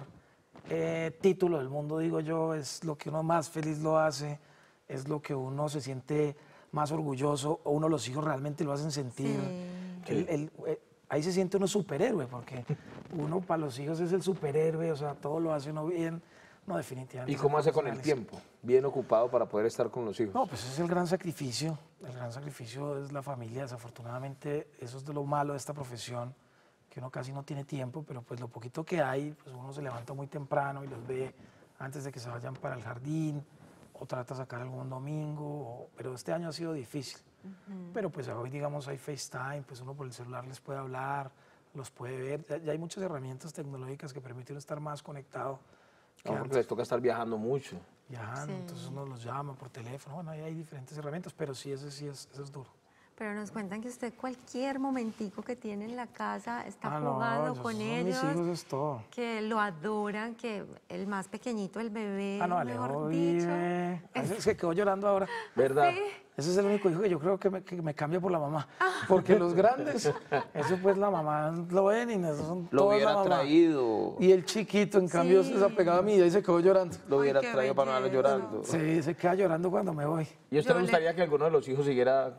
eh, título del mundo, digo yo. Es lo que uno más feliz lo hace, es lo que uno se siente más orgulloso, o uno los hijos realmente lo hacen sentir. Sí. El, el, el, ahí se siente uno superhéroe, porque uno para los hijos es el superhéroe, o sea, todo lo hace uno bien. No, definitivamente. ¿Y cómo hace con el tiempo? Bien ocupado para poder estar con los hijos. No, pues ese es el gran sacrificio. El gran sacrificio es la familia. Desafortunadamente, eso es de lo malo de esta profesión, que uno casi no tiene tiempo, pero pues lo poquito que hay, pues uno se levanta muy temprano y los ve antes de que se vayan para el jardín, o trata de sacar algún domingo, o, pero este año ha sido difícil. Uh-huh. Pero pues hoy, digamos, hay FaceTime, pues uno por el celular les puede hablar, los puede ver. Ya, ya hay muchas herramientas tecnológicas que permiten estar más conectado. No, porque les toca estar viajando mucho. Viajando, sí. Entonces uno los llama por teléfono. Bueno, ahí hay diferentes herramientas, pero sí, ese sí es, ese es duro. Pero nos cuentan que usted cualquier momentico que tiene en la casa está ah, jugando no, con son ellos. Mis hijos es todo. Que lo adoran, que el más pequeñito, el bebé, ah, no, mejor vive. dicho. Ese es que quedó llorando ahora. ¿Verdad? ¿Sí? Ese es el único hijo que yo creo que me, que me cambia por la mamá. Porque los grandes, eso pues la mamá lo ven y eso son lo todos hubiera la mamá. traído. Y el chiquito, en cambio, sí. se ha pegado a mí y ahí se quedó llorando. Lo hubiera Ay, traído para no verlo llorando. Sí, se queda llorando cuando me voy. ¿Y a usted Yo le gustaría le... que alguno de los hijos siguiera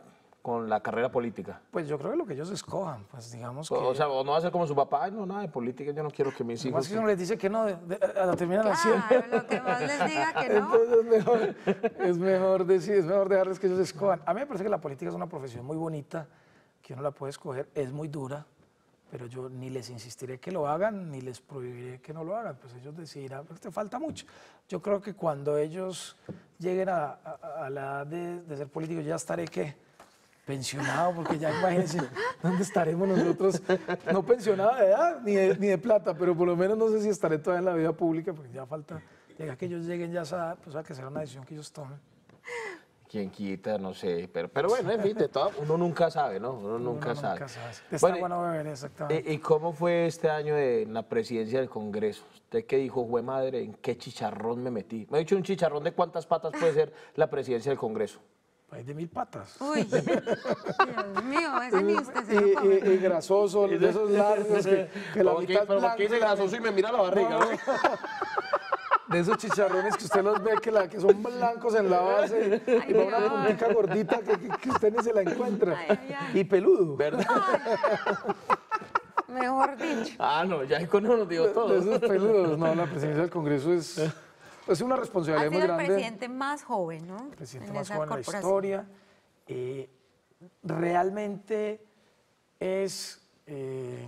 con la carrera política? Pues yo creo que lo que ellos escojan, pues digamos que... O, o sea, o no va a ser como su papá, ay, no, nada de política, yo no quiero que mis hijos... Más que uno les dice que no, de, de, a la terminan haciendo. Claro, lo que más les diga que no. Entonces es mejor, es mejor decir, es mejor dejarles que ellos escojan. A mí me parece que la política es una profesión muy bonita, que uno la puede escoger, es muy dura, pero yo ni les insistiré que lo hagan, ni les prohibiré que no lo hagan, pues ellos decidirán, pues te falta mucho. Yo creo que cuando ellos lleguen a, a, a la edad de, de ser políticos, ya estaré, ¿qué? Pensionado, porque ya imagínense dónde estaremos nosotros, no pensionado de edad ni de, ni de plata, pero por lo menos no sé si estaré todavía en la vida pública, porque ya falta, llega que ellos lleguen ya a esa edad, pues a que será una decisión que ellos tomen. Quién quita, no sé, pero, pero bueno, en fin, de todo, uno nunca sabe, ¿no? Uno, Uno nunca sabe. Nunca sabe. Está Bueno, bueno beber, exactamente. ¿Y cómo fue este año de en la presidencia del Congreso? ¿Usted qué dijo, jue madre, en qué chicharrón me metí? Me ha dicho un chicharrón de cuántas patas puede ser la presidencia del Congreso. Hay de mil patas. Uy, Dios mío, ese ni usted se Y, lo come. y, y grasoso, de esos largos que, que la Como que- mitad pero blanca, ¿por qué dice grasoso y me mira la barriga? No, no. De esos chicharrones que usted los ve que, la, que son blancos en la base Ay, y va una Dios. puntica gordita que, que, que usted ni se la encuentra. Ay, ay, ay. Y peludo. ¿Verdad? Mejor dicho. Ah, no, ya con eso nos digo De todo. esos peludos. No, la presidencia del Congreso es, es una Ha responsabilidad muy sido el grande. presidente más joven, ¿no? El presidente En más esa joven de la corporación. historia. Eh, realmente es eh,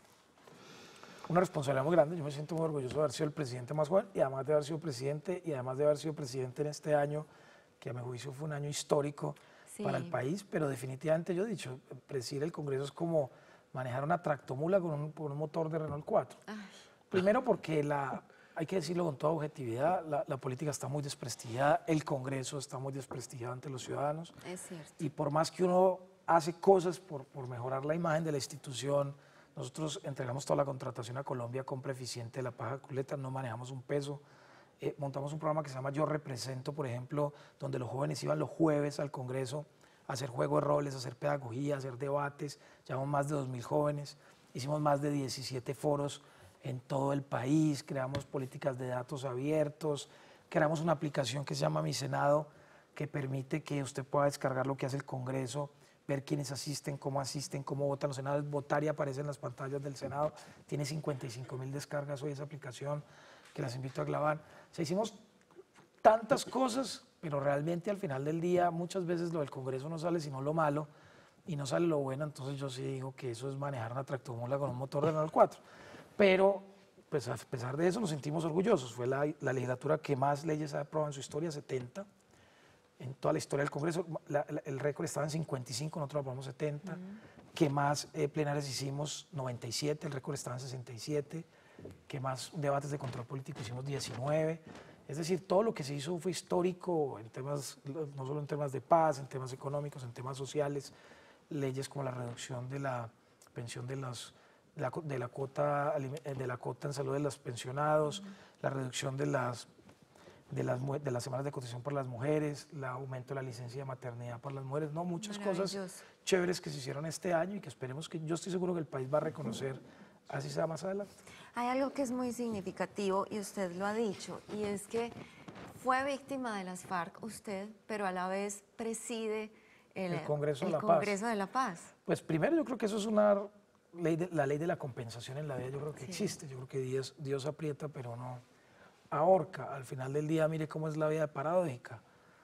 una responsabilidad muy grande. Yo me siento muy orgulloso de haber sido el presidente más joven y además de haber sido presidente y además de haber sido presidente en este año, que a mi juicio fue un año histórico Sí. para el país, pero definitivamente yo he dicho, presidir el Congreso es como manejar una tractomula con un, con un motor de Renault cuatro. Ay. Primero porque la, hay que decirlo con toda objetividad, la, la política está muy desprestigiada, el Congreso está muy desprestigiado ante los ciudadanos. Es cierto. Y por más que uno hace cosas por, por mejorar la imagen de la institución, nosotros entregamos toda la contratación a Colombia, compra eficiente de la paja culeta, no manejamos un peso. Eh, montamos un programa que se llama Yo Represento, por ejemplo, donde los jóvenes iban los jueves al Congreso a hacer juego de roles, a hacer pedagogía, a hacer debates. Llevamos más de dos mil jóvenes, hicimos más de diecisiete foros en todo el país, creamos políticas de datos abiertos, creamos una aplicación que se llama Mi Senado, que permite que usted pueda descargar lo que hace el Congreso, ver quiénes asisten, cómo asisten, cómo votan los senadores, votar y aparece en las pantallas del Senado. Tiene cincuenta y cinco mil descargas hoy esa aplicación, que las invito a grabar. O sea, hicimos tantas cosas, pero realmente al final del día muchas veces lo del Congreso no sale sino lo malo y no sale lo bueno, entonces yo sí digo que eso es manejar una tractomula con un motor de Renault cuatro. Pero pues a pesar de eso nos sentimos orgullosos. Fue la, la legislatura que más leyes ha aprobado en su historia, setenta. En toda la historia del Congreso, la, la, el récord estaba en cincuenta y cinco, nosotros aprobamos setenta. Mm. ¿Qué más eh, plenarias hicimos? noventa y siete, el récord estaba en sesenta y siete. ¿Qué más debates de control político hicimos? diecinueve. Es decir, todo lo que se hizo fue histórico, en temas, no solo en temas de paz, en temas económicos, en temas sociales, leyes como la reducción de la pensión de los... De la, de, la cuota, de la cuota en salud de los pensionados, uh-huh. la reducción de las, de, las, de las semanas de cotización por las mujeres, el aumento de la licencia de maternidad para las mujeres, no, muchas cosas chéveres que se hicieron este año y que esperemos que, yo estoy seguro que el país va a reconocer, así sea más adelante. Hay algo que es muy significativo y usted lo ha dicho, y es que fue víctima de las FARC usted, pero a la vez preside el, el Congreso, el de, la Congreso Paz. de la Paz. Pues primero yo creo que eso es una... Ley de, la ley de la compensación en la vida yo creo que sí. existe, yo creo que Dios, Dios aprieta pero no ahorca. Al final del día mire cómo es la vida paradójica.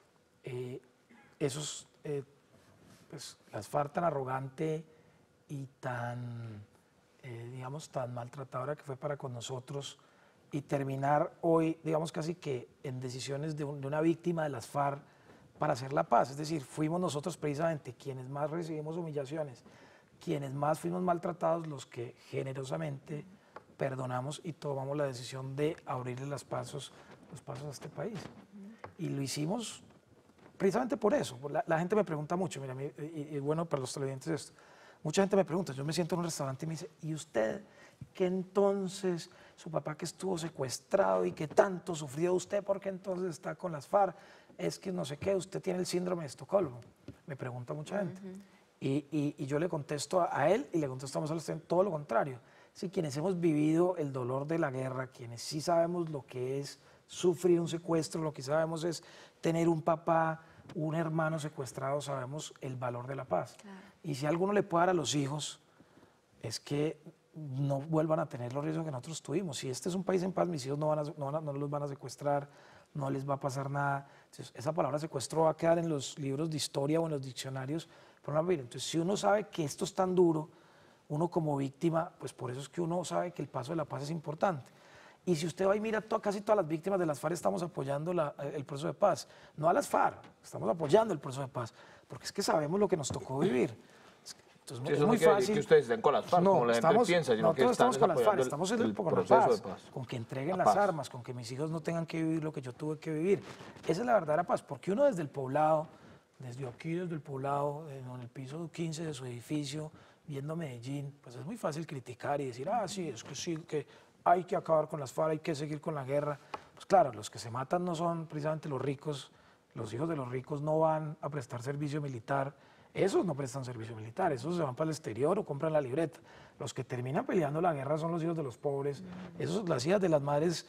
Eh, esos, eh, pues las FARC tan arrogante y tan, eh, digamos, tan maltratadora que fue para con nosotros y terminar hoy, digamos casi que en decisiones de, un, de una víctima de las FARC para hacer la paz. Es decir, fuimos nosotros precisamente quienes más recibimos humillaciones, quienes más fuimos maltratados, los que generosamente perdonamos y tomamos la decisión de abrirle los pasos, los pasos a este país. Uh-huh. Y lo hicimos precisamente por eso. La, la gente me pregunta mucho, mira, y, y bueno para los televidentes esto, mucha gente me pregunta, yo me siento en un restaurante y me dice, ¿y usted que entonces, su papá que estuvo secuestrado y que tanto sufrió usted, por qué entonces está con las FARC? Es que no sé qué, usted tiene el síndrome de Estocolmo, me pregunta mucha gente. Uh-huh. Y, y, y yo le contesto a, a él y le contestamos a usted todo lo contrario. Sí, quienes hemos vivido el dolor de la guerra, quienes sí sabemos lo que es sufrir un secuestro, lo que sabemos es tener un papá un hermano secuestrado, sabemos el valor de la paz. Claro. Y si alguno le puede dar a los hijos, es que no vuelvan a tener los riesgos que nosotros tuvimos. Si este es un país en paz, mis hijos no, van a, no, van a, no los van a secuestrar, no les va a pasar nada. Entonces, esa palabra secuestro va a quedar en los libros de historia o en los diccionarios. Pero no, entonces, si uno sabe que esto es tan duro, uno como víctima, pues por eso es que uno sabe que el paso de la paz es importante. Y si usted va y mira, to, casi todas las víctimas de las FARC estamos apoyando la, el proceso de paz. No a las FARC, estamos apoyando el proceso de paz, porque es que sabemos lo que nos tocó vivir. Entonces, Sí, es eso muy no quiere fácil. decir que ustedes estén con las FARC, No, como la gente estamos, piensa, sino que nosotros están estamos con las FARC, apoyando estamos el, en el con la proceso paz, de paz. con que entreguen La las paz. armas, con que mis hijos no tengan que vivir lo que yo tuve que vivir. Esa es la verdadera paz, porque uno desde el poblado, desde aquí, desde el poblado, en el piso quince de su edificio, viendo Medellín, pues es muy fácil criticar y decir, ah, sí, es que sí, que hay que acabar con las FARC, hay que seguir con la guerra. Pues claro, los que se matan no son precisamente los ricos, los hijos de los ricos no van a prestar servicio militar, esos no prestan servicio militar, esos se van para el exterior o compran la libreta. Los que terminan peleando la guerra son los hijos de los pobres, esos, las hijas de las madres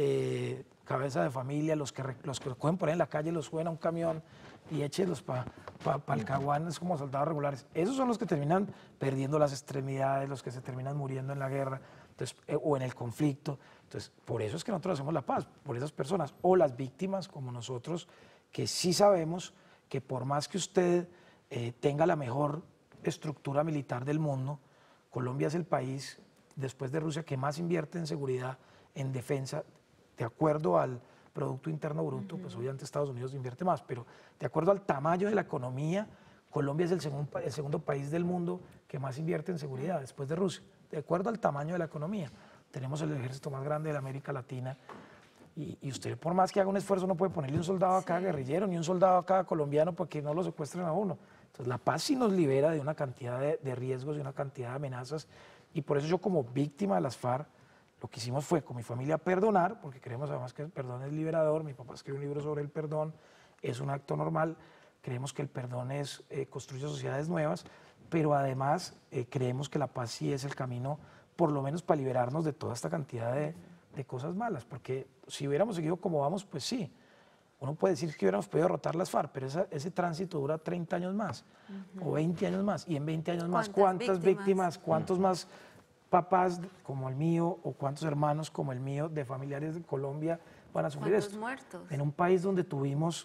eh, cabeza de familia, los que, los que los cogen por ahí en la calle, los suben a un camión y échenlos para pa, pa el caguán, es como soldados regulares. Esos son los que terminan perdiendo las extremidades, los que se terminan muriendo en la guerra entonces, eh, o en el conflicto. Entonces, por eso es que nosotros hacemos la paz, por esas personas, o las víctimas como nosotros, que sí sabemos que por más que usted eh, tenga la mejor estructura militar del mundo, Colombia es el país, después de Rusia, que más invierte en seguridad, en defensa, de acuerdo al Producto Interno Bruto, uh-huh. Pues obviamente Estados Unidos invierte más, pero de acuerdo al tamaño de la economía, Colombia es el segundo, el segundo país del mundo que más invierte en seguridad, después de Rusia, de acuerdo al tamaño de la economía. Tenemos el ejército más grande de la América Latina y, y usted por más que haga un esfuerzo no puede ponerle un soldado a cada guerrillero ni un soldado a cada colombiano porque no lo secuestren a uno. Entonces la paz sí nos libera de una cantidad de, de riesgos y una cantidad de amenazas y por eso yo como víctima de las FARC lo que hicimos fue con mi familia perdonar, porque creemos además que el perdón es liberador, mi papá escribió un libro sobre el perdón, es un acto normal, creemos que el perdón es, eh, construye sociedades nuevas, pero además eh, creemos que la paz sí es el camino, por lo menos para liberarnos de toda esta cantidad de, de cosas malas, porque si hubiéramos seguido como vamos, pues sí, uno puede decir que hubiéramos podido derrotar las FARC, pero esa, ese tránsito dura treinta años más, uh-huh. O veinte años más, y en veinte años más, ¿cuántas, ¿cuántas víctimas, víctimas cuántos uh-huh. más papás como el mío o cuántos hermanos como el mío de familiares de Colombia van a sufrir esto? Muertos? En un país donde tuvimos,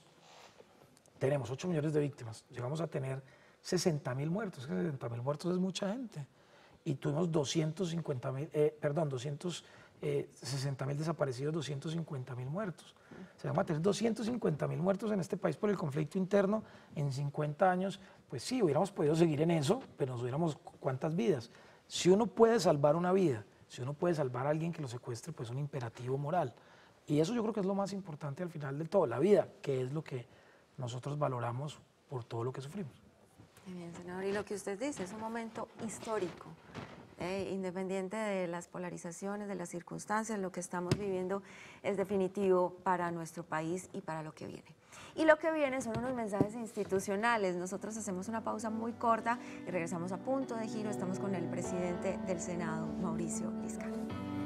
tenemos ocho millones de víctimas, llegamos a tener sesenta mil muertos, que sesenta mil muertos es mucha gente, y tuvimos doscientos cincuenta mil, eh, perdón, doscientos sesenta mil desaparecidos, doscientos cincuenta mil muertos. O sea, vamos a tener doscientos cincuenta mil muertos en este país por el conflicto interno en cincuenta años, pues sí, hubiéramos podido seguir en eso, pero nos hubiéramos, ¿cuántas vidas? Si uno puede salvar una vida, si uno puede salvar a alguien que lo secuestre, pues es un imperativo moral. Y eso yo creo que es lo más importante al final del todo, la vida, que es lo que nosotros valoramos por todo lo que sufrimos. Muy bien, senador, y lo que usted dice es un momento histórico, eh, independiente de las polarizaciones, de las circunstancias, lo que estamos viviendo es definitivo para nuestro país y para lo que viene. Y lo que viene son unos mensajes institucionales. Nosotros hacemos una pausa muy corta y regresamos a Punto de Giro. Estamos con el presidente del Senado, Mauricio Liscano.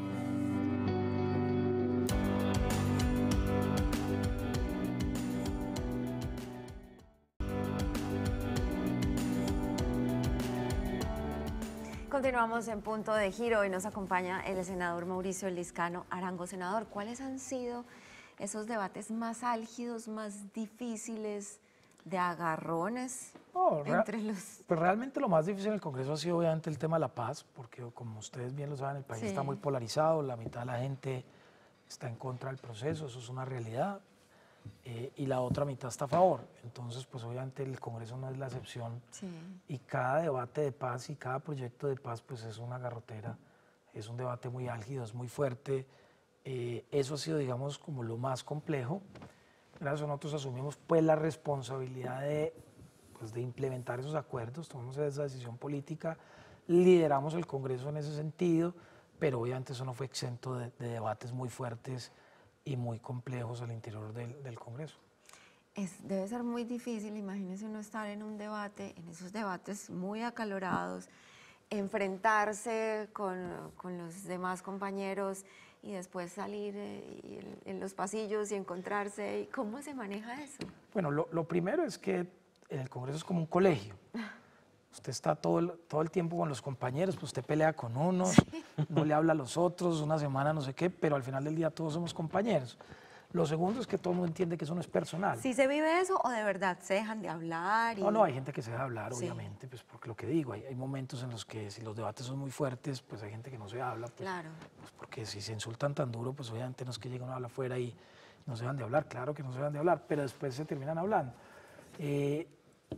Continuamos en Punto de Giro y nos acompaña el senador Mauricio Liscano Arango. Senador, ¿cuáles han sido esos debates más álgidos, más difíciles, de agarrones oh, entre los...? Pues realmente lo más difícil en el Congreso ha sido obviamente el tema de la paz, porque como ustedes bien lo saben, el país sí. está muy polarizado, la mitad de la gente está en contra del proceso, eso es una realidad, eh, y la otra mitad está a favor. Entonces, pues obviamente el Congreso no es la excepción, sí. y cada debate de paz y cada proyecto de paz pues es una garrotera, es un debate muy álgido, es muy fuerte. Eh, eso ha sido, digamos, como lo más complejo. Gracias a nosotros asumimos pues la responsabilidad de, pues, de implementar esos acuerdos, tomamos esa decisión política, lideramos el Congreso en ese sentido, pero obviamente eso no fue exento de, de debates muy fuertes y muy complejos al interior del, del Congreso. Es, debe ser muy difícil, imagínese uno estar en un debate, en esos debates muy acalorados, enfrentarse con, con los demás compañeros y después salir eh, y en, en los pasillos y encontrarse? ¿Y cómo se maneja eso? Bueno, lo, lo primero es que en el Congreso es como un colegio. Usted está todo el, todo el tiempo con los compañeros, pues usted pelea con unos, sí. no le habla a los otros, una semana no sé qué, pero al final del día todos somos compañeros. Lo segundo es que todo el mundo entiende que eso no es personal. ¿Sí se vive eso o de verdad se dejan de hablar? Y... No, no, hay gente que se deja hablar, sí. obviamente, pues porque lo que digo, hay, hay momentos en los que si los debates son muy fuertes, pues hay gente que no se habla. Pues, claro. Pues porque si se insultan tan duro, pues obviamente no es que llegue uno a hablar afuera y no se dejan de hablar, claro que no se dejan de hablar, pero después se terminan hablando. Eh,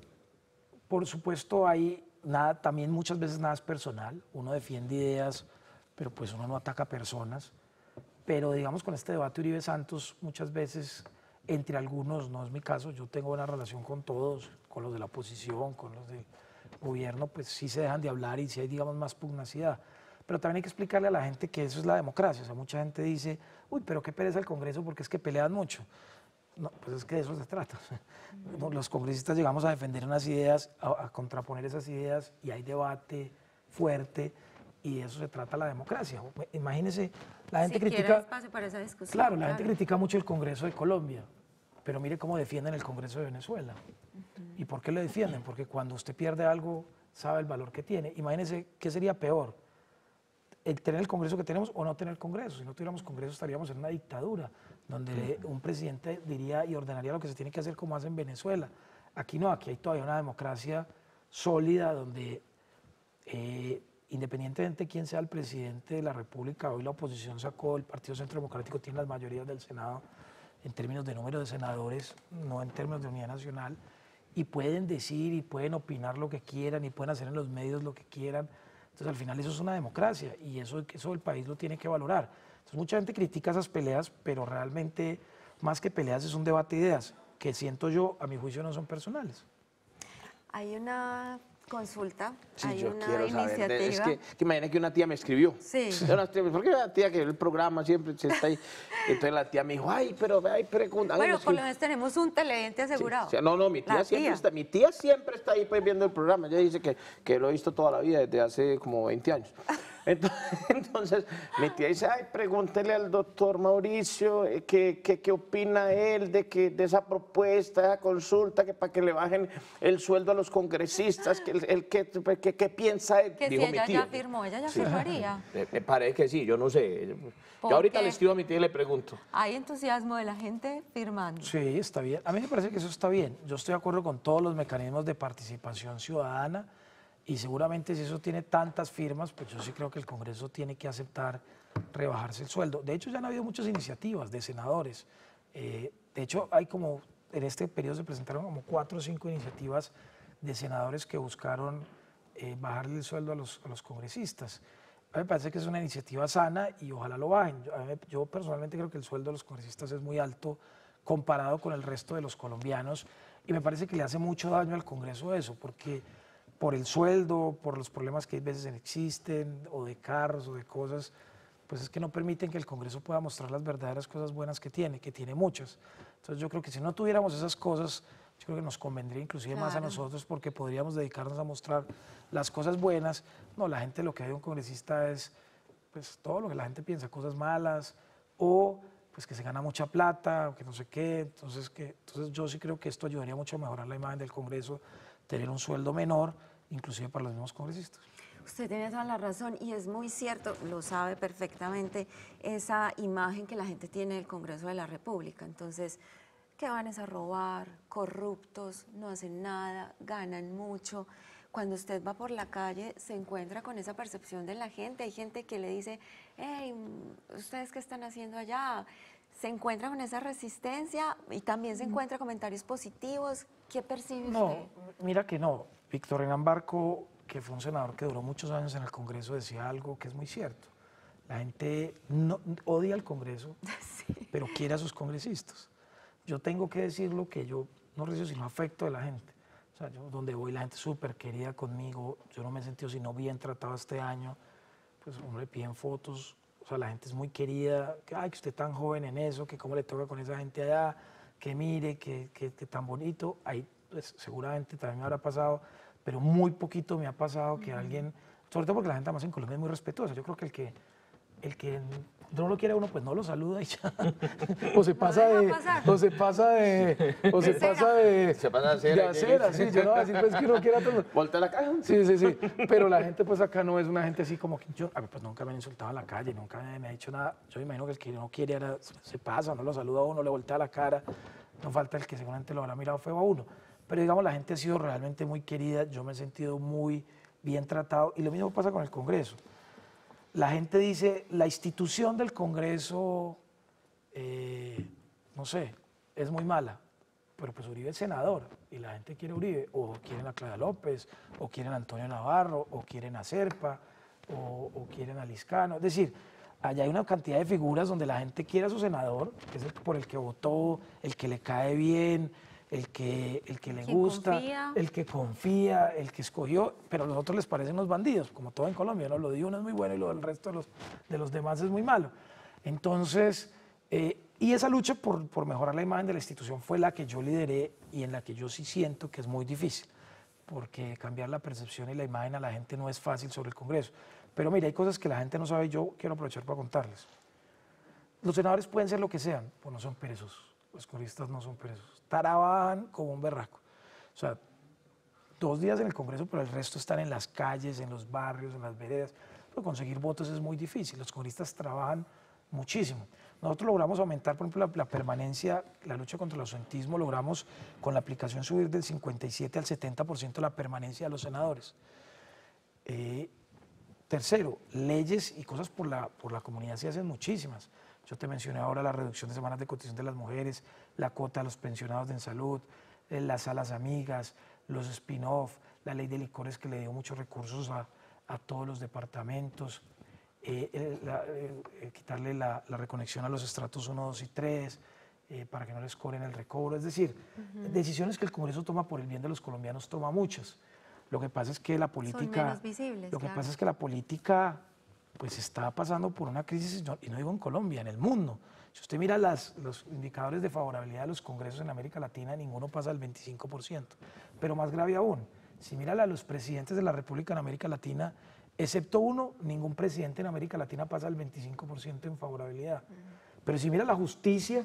por supuesto, hay nada, también muchas veces nada es personal, uno defiende ideas, pero pues uno no ataca personas. Pero digamos con este debate Uribe Santos, muchas veces entre algunos, no es mi caso, yo tengo buena relación con todos, con los de la oposición, con los del gobierno, pues sí se dejan de hablar y sí hay, digamos, más pugnacidad. Pero también hay que explicarle a la gente que eso es la democracia. O sea, mucha gente dice, uy, pero qué pereza el Congreso porque es que pelean mucho. No, pues es que de eso se trata. Los congresistas llegamos a defender unas ideas, a, a contraponer esas ideas y hay debate fuerte. Y de eso se trata la democracia. Imagínese, la gente si critica... espacio para esa discusión. Claro, la claro. gente critica mucho el Congreso de Colombia, pero mire cómo defienden el Congreso de Venezuela. Uh-huh. ¿Y por qué lo defienden? Porque cuando usted pierde algo, sabe el valor que tiene. Imagínese, ¿qué sería peor? El tener el Congreso que tenemos o no tener Congreso. Si no tuviéramos Congreso estaríamos en una dictadura, donde uh-huh. un presidente diría y ordenaría lo que se tiene que hacer como hace en Venezuela. Aquí no, aquí hay todavía una democracia sólida donde... Eh, independientemente de quién sea el presidente de la República, hoy la oposición sacó, el Partido Centro Democrático tiene las mayorías del Senado en términos de número de senadores, no en términos de unidad nacional, y pueden decir y pueden opinar lo que quieran y pueden hacer en los medios lo que quieran. Entonces al final eso es una democracia y eso, eso el país lo tiene que valorar. Entonces mucha gente critica esas peleas, pero realmente más que peleas es un debate de ideas, que siento yo, a mi juicio no son personales. Hay una... consulta, sí, hay yo una quiero iniciativa. Saber de, es que, que imagínate que una tía me escribió. Sí. Una tía, porque la tía que ve el programa siempre se está ahí. Entonces la tía me dijo, ay, pero hay preguntas. Bueno, por lo menos tenemos un televidente asegurado. Sí, sí, no, no, mi tía, la siempre tía. está, mi tía siempre está ahí pues, viendo el programa. Ella dice que, que lo he visto toda la vida, desde hace como veinte años. Entonces, entonces mi tía dice, ay, pregúntele al doctor Mauricio eh, qué, qué, qué opina él de, que, de esa propuesta, esa consulta, que para que le bajen el sueldo a los congresistas, que, el, el, que, que, que piensa él. Que dijo si ella mi tía. ya firmó, ella ya Sí. firmaría. Me, me parece que sí, yo no sé. Yo ahorita le escribo a mi tía y le pregunto. Hay entusiasmo de la gente firmando. Sí, está bien. A mí me parece que eso está bien. Yo estoy de acuerdo con todos los mecanismos de participación ciudadana y seguramente si eso tiene tantas firmas, pues yo sí creo que el Congreso tiene que aceptar rebajarse el sueldo. De hecho, ya han habido muchas iniciativas de senadores. Eh, de hecho, hay como, en este periodo se presentaron como cuatro o cinco iniciativas de senadores que buscaron eh, bajarle el sueldo a los, a los congresistas. A mí me parece que es una iniciativa sana y ojalá lo bajen. Yo, a mí, yo personalmente creo que el sueldo de los congresistas es muy alto comparado con el resto de los colombianos y me parece que le hace mucho daño al Congreso eso, porque por el sueldo, por los problemas que a veces existen, o de carros o de cosas, pues es que no permiten que el Congreso pueda mostrar las verdaderas cosas buenas que tiene, que tiene muchas. Entonces yo creo que si no tuviéramos esas cosas, yo creo que nos convendría inclusive claro. más a nosotros porque podríamos dedicarnos a mostrar las cosas buenas. No, la gente lo que ve de un congresista es pues todo lo que la gente piensa, cosas malas o pues que se gana mucha plata o que no sé qué. Entonces, que, entonces yo sí creo que esto ayudaría mucho a mejorar la imagen del Congreso, tener un sueldo menor, inclusive para los mismos congresistas. Usted tiene toda la razón y es muy cierto, lo sabe perfectamente, esa imagen que la gente tiene del Congreso de la República. Entonces, que van a robar, corruptos, no hacen nada, ganan mucho. Cuando usted va por la calle se encuentra con esa percepción de la gente. Hay gente que le dice, hey, ¿ustedes qué están haciendo allá? Se encuentra con esa resistencia y también se encuentra comentarios positivos. ¿Qué percibe usted? No, mira que no. Víctor Hernán Barco, que fue un senador que duró muchos años en el Congreso, decía algo que es muy cierto. La gente no, odia al Congreso, sí. pero quiere a sus congresistas. Yo tengo que decirlo que yo no recibo sino afecto de la gente. O sea, yo donde voy la gente es súper querida conmigo, yo no me he sentido sino bien tratado este año, pues uno le piden fotos, o sea, la gente es muy querida, que ay, que usted tan joven en eso, que cómo le toca con esa gente allá, que mire, que, que, que tan bonito, ahí pues, seguramente también me habrá pasado, pero muy poquito me ha pasado que uh-huh. alguien sobre todo porque la gente además en Colombia es muy respetuosa. Yo creo que el que, el que no lo quiere a uno, pues no lo saluda y ya. O se pasa deja de, pasar. o se pasa de, o se pasa de, Se pasa de acera, de ¿qué acera, dice? sí, yo no voy a decir pues que uno quiera a todo. Voltea la caja. Sí, sí, sí. Pero la gente, pues acá no es una gente así como que yo, a mí pues nunca me han insultado en la calle, nunca me, me ha dicho nada. Yo me imagino que el que no quiere ahora se pasa, no lo saluda a uno, le voltea la cara. No falta el que seguramente lo habrá mirado feo a uno. Pero digamos, la gente ha sido realmente muy querida, yo me he sentido muy bien tratado. Y lo mismo pasa con el Congreso. La gente dice, la institución del Congreso, eh, no sé, es muy mala. Pero pues Uribe es senador y la gente quiere Uribe, o quieren a Claudia López, o quieren a Antonio Navarro, o quieren a Serpa, o, o quieren a Liscano. Es decir, allá hay una cantidad de figuras donde la gente quiere a su senador, que es el por el que votó, el que le cae bien, el que, el que le Quien gusta, confía. el que confía, el que escogió, pero a los otros les parecen unos bandidos, como todo en Colombia, ¿no? Lo de uno es muy bueno y lo del resto de los, de los demás es muy malo. Entonces, eh, y esa lucha por, por mejorar la imagen de la institución fue la que yo lideré y en la que yo sí siento que es muy difícil, porque cambiar la percepción y la imagen a la gente no es fácil sobre el Congreso. Pero mira, hay cosas que la gente no sabe y yo quiero aprovechar para contarles. Los senadores pueden ser lo que sean, pues no son perezosos. Los congresistas no son perezosos. Trabajan como un berraco. O sea, dos días en el Congreso, pero el resto están en las calles, en los barrios, en las veredas. Pero conseguir votos es muy difícil. Los congresistas trabajan muchísimo. Nosotros logramos aumentar, por ejemplo, la, la permanencia, la lucha contra el ausentismo, logramos con la aplicación subir del cincuenta y siete al setenta por ciento la permanencia de los senadores. Eh, tercero, leyes y cosas por la, por la comunidad se hacen muchísimas. Yo te mencioné ahora la reducción de semanas de cotización de las mujeres, la cuota de los pensionados en salud, eh, las salas amigas, los spin-off, la ley de licores que le dio muchos recursos a, a todos los departamentos, eh, eh, la, eh, quitarle la, la reconexión a los estratos uno, dos y tres, eh, para que no les cobren el recobro. Es decir, uh-huh. decisiones que el Congreso toma por el bien de los colombianos, toma muchas. Lo que pasa es que la política... Son menos visibles, Lo que claro. pasa es que la política pues está pasando por una crisis, y no digo en Colombia, en el mundo. Si usted mira las, los indicadores de favorabilidad de los congresos en América Latina, ninguno pasa del veinticinco por ciento. Pero más grave aún, si mira a los presidentes de la República en América Latina, excepto uno, ningún presidente en América Latina pasa del veinticinco por ciento en favorabilidad. Uh-huh. Pero si mira la justicia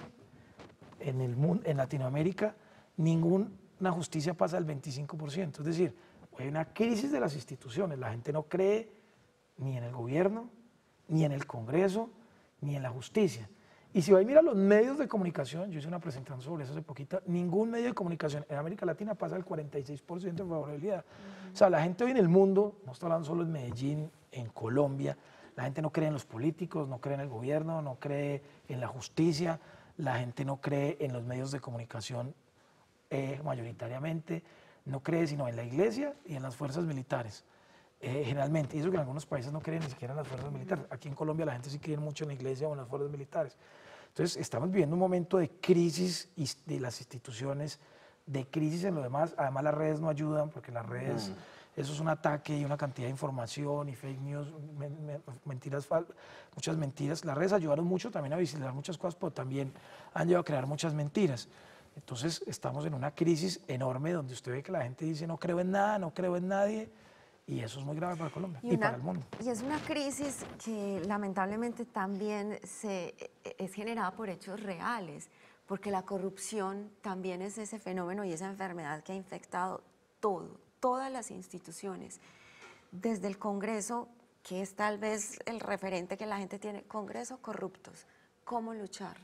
en, el mundo, en Latinoamérica, ninguna justicia pasa del veinticinco por ciento. Es decir, hay una crisis de las instituciones, la gente no cree ni en el gobierno, ni en el Congreso, ni en la justicia. Y si va y mira los medios de comunicación, yo hice una presentación sobre eso hace poquito, ningún medio de comunicación en América Latina pasa del cuarenta y seis por ciento en favorabilidad. Uh-huh. O sea, la gente hoy en el mundo, no estoy hablando solo en Medellín, en Colombia, la gente no cree en los políticos, no cree en el gobierno, no cree en la justicia, la gente no cree en los medios de comunicación eh, mayoritariamente, no cree sino en la iglesia y en las fuerzas militares. Eh, generalmente, y eso que en algunos países no creen ni siquiera en las fuerzas militares. Aquí en Colombia la gente sí cree mucho en la iglesia o en las fuerzas militares. Entonces, estamos viviendo un momento de crisis de las instituciones, de crisis en lo demás. Además, las redes no ayudan porque las redes, mm. eso es un ataque y una cantidad de información y fake news, men, men, mentiras, muchas mentiras. Las redes ayudaron mucho también a visibilizar muchas cosas, pero también han llevado a crear muchas mentiras. Entonces, estamos en una crisis enorme donde usted ve que la gente dice no creo en nada, no creo en nadie. Y eso es muy grave para Colombia y, y, una, para el mundo. Y es una crisis que lamentablemente también se, es generada por hechos reales, porque la corrupción también es ese fenómeno y esa enfermedad que ha infectado todo, todas las instituciones. Desde el Congreso, que es tal vez el referente que la gente tiene, Congreso corruptos, ¿cómo luchar?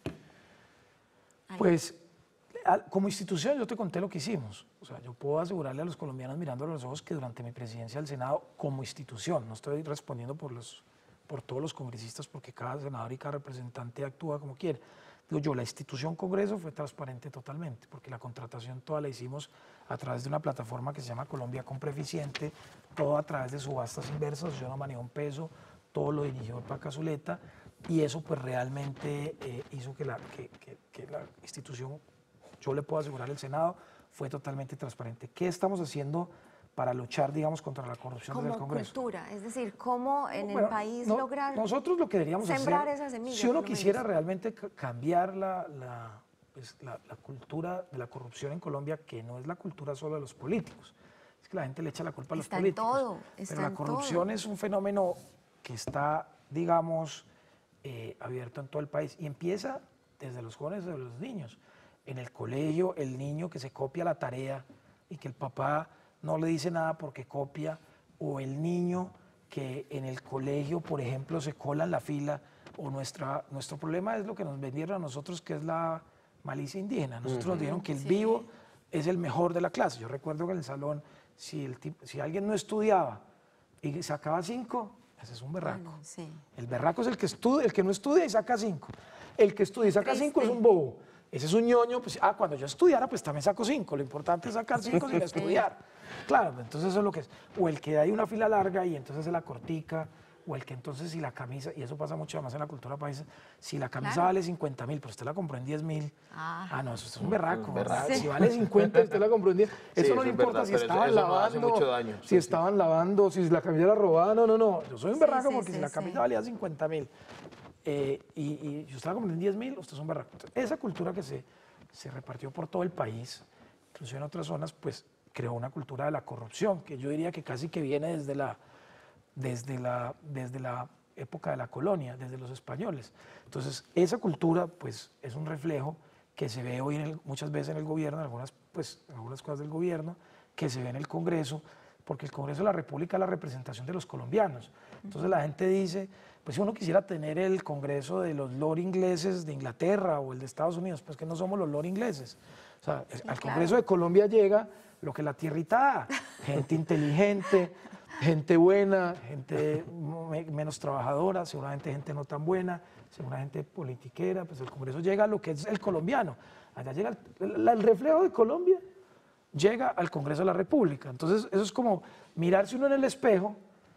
Ahí. Pues como institución yo te conté lo que hicimos. O sea, yo puedo asegurarle a los colombianos mirando a los ojos que durante mi presidencia del Senado, como institución, no estoy respondiendo por, los, por todos los congresistas porque cada senador y cada representante actúa como quiere. Digo yo, la institución Congreso fue transparente totalmente porque la contratación toda la hicimos a través de una plataforma que se llama Colombia Compra Eficiente, todo a través de subastas inversas, yo no manejé un peso, todo lo dirigió Paca Zuleta y eso pues realmente eh, hizo que la, que, que, que la institución, yo le puedo asegurar el Senado, fue totalmente transparente. ¿Qué estamos haciendo para luchar, digamos, contra la corrupción como desde el Congreso? Cultura, es decir, cómo en bueno, el país no, lograr nosotros lo que deberíamos sembrar hacer, esas semillas. si uno quisiera realmente cambiar la, la, pues, la, la cultura de la corrupción en Colombia, que no es la cultura solo de los políticos, es que la gente le echa la culpa a los Está en políticos. todo, está pero la en corrupción todo. es un fenómeno que está, digamos, eh, abierto en todo el país y empieza desde los jóvenes, desde los niños. En el colegio, el niño que se copia la tarea y que el papá no le dice nada porque copia, o el niño que en el colegio, por ejemplo, se cola en la fila, o nuestra, nuestro problema es lo que nos vendieron a nosotros, que es la malicia indígena. Nosotros nos dijeron que el Sí. vivo es el mejor de la clase. Yo recuerdo que en el salón, si, el tipo, si alguien no estudiaba y sacaba cinco, ese es un berraco. Bueno, sí. El berraco es el que, estudia, el que no estudia y saca cinco. El que estudia y saca Triste. cinco es un bobo. Ese es un ñoño, pues, ah, cuando yo estudiara, pues también saco cinco. Lo importante es sacar cinco sin estudiar. Claro, entonces eso es lo que es. O el que hay una fila larga y entonces se la cortica, o el que entonces si la camisa, y eso pasa mucho además en la cultura paisa, si la camisa Claro. vale cincuenta mil, pero usted la compró en diez mil, Ah. ah, no, eso es un berraco. Un berraco. ¿verdad? Si vale cincuenta y usted la compró en diez, eso eso no es le importa verdad, si pero estaban eso no hace lavando, mucho daño. si Sí, sí. estaban lavando, si la camisa era robada, no, no, no. Yo soy un Sí, berraco sí, porque sí, si la sí. camisa valía cincuenta mil eh, y, y yo estaba comprando en diez mil, usted es un berraco. Entonces, esa cultura que se, se repartió por todo el país, incluso en otras zonas, pues creó una cultura de la corrupción, que yo diría que casi que viene desde la, desde la, desde la época de la colonia, desde los españoles. Entonces, esa cultura, pues, es un reflejo que se ve hoy en el- muchas veces en el gobierno, en algunas, pues, en algunas cosas del gobierno, que se ve en el Congreso, porque el Congreso de la República es la representación de los colombianos. Entonces la gente dice, pues si uno quisiera tener el Congreso de los lord ingleses de Inglaterra o el de Estados Unidos, pues que no somos los lord ingleses. O sea, al claro. Congreso de Colombia llega lo que la tierrita da, gente inteligente, gente buena, gente me- menos trabajadora, seguramente gente no tan buena, seguramente politiquera, pues el Congreso llega a lo que es el colombiano. Allá llega el, el reflejo de Colombia, llega al Congreso de la República. Entonces, eso es como mirarse uno en el espejo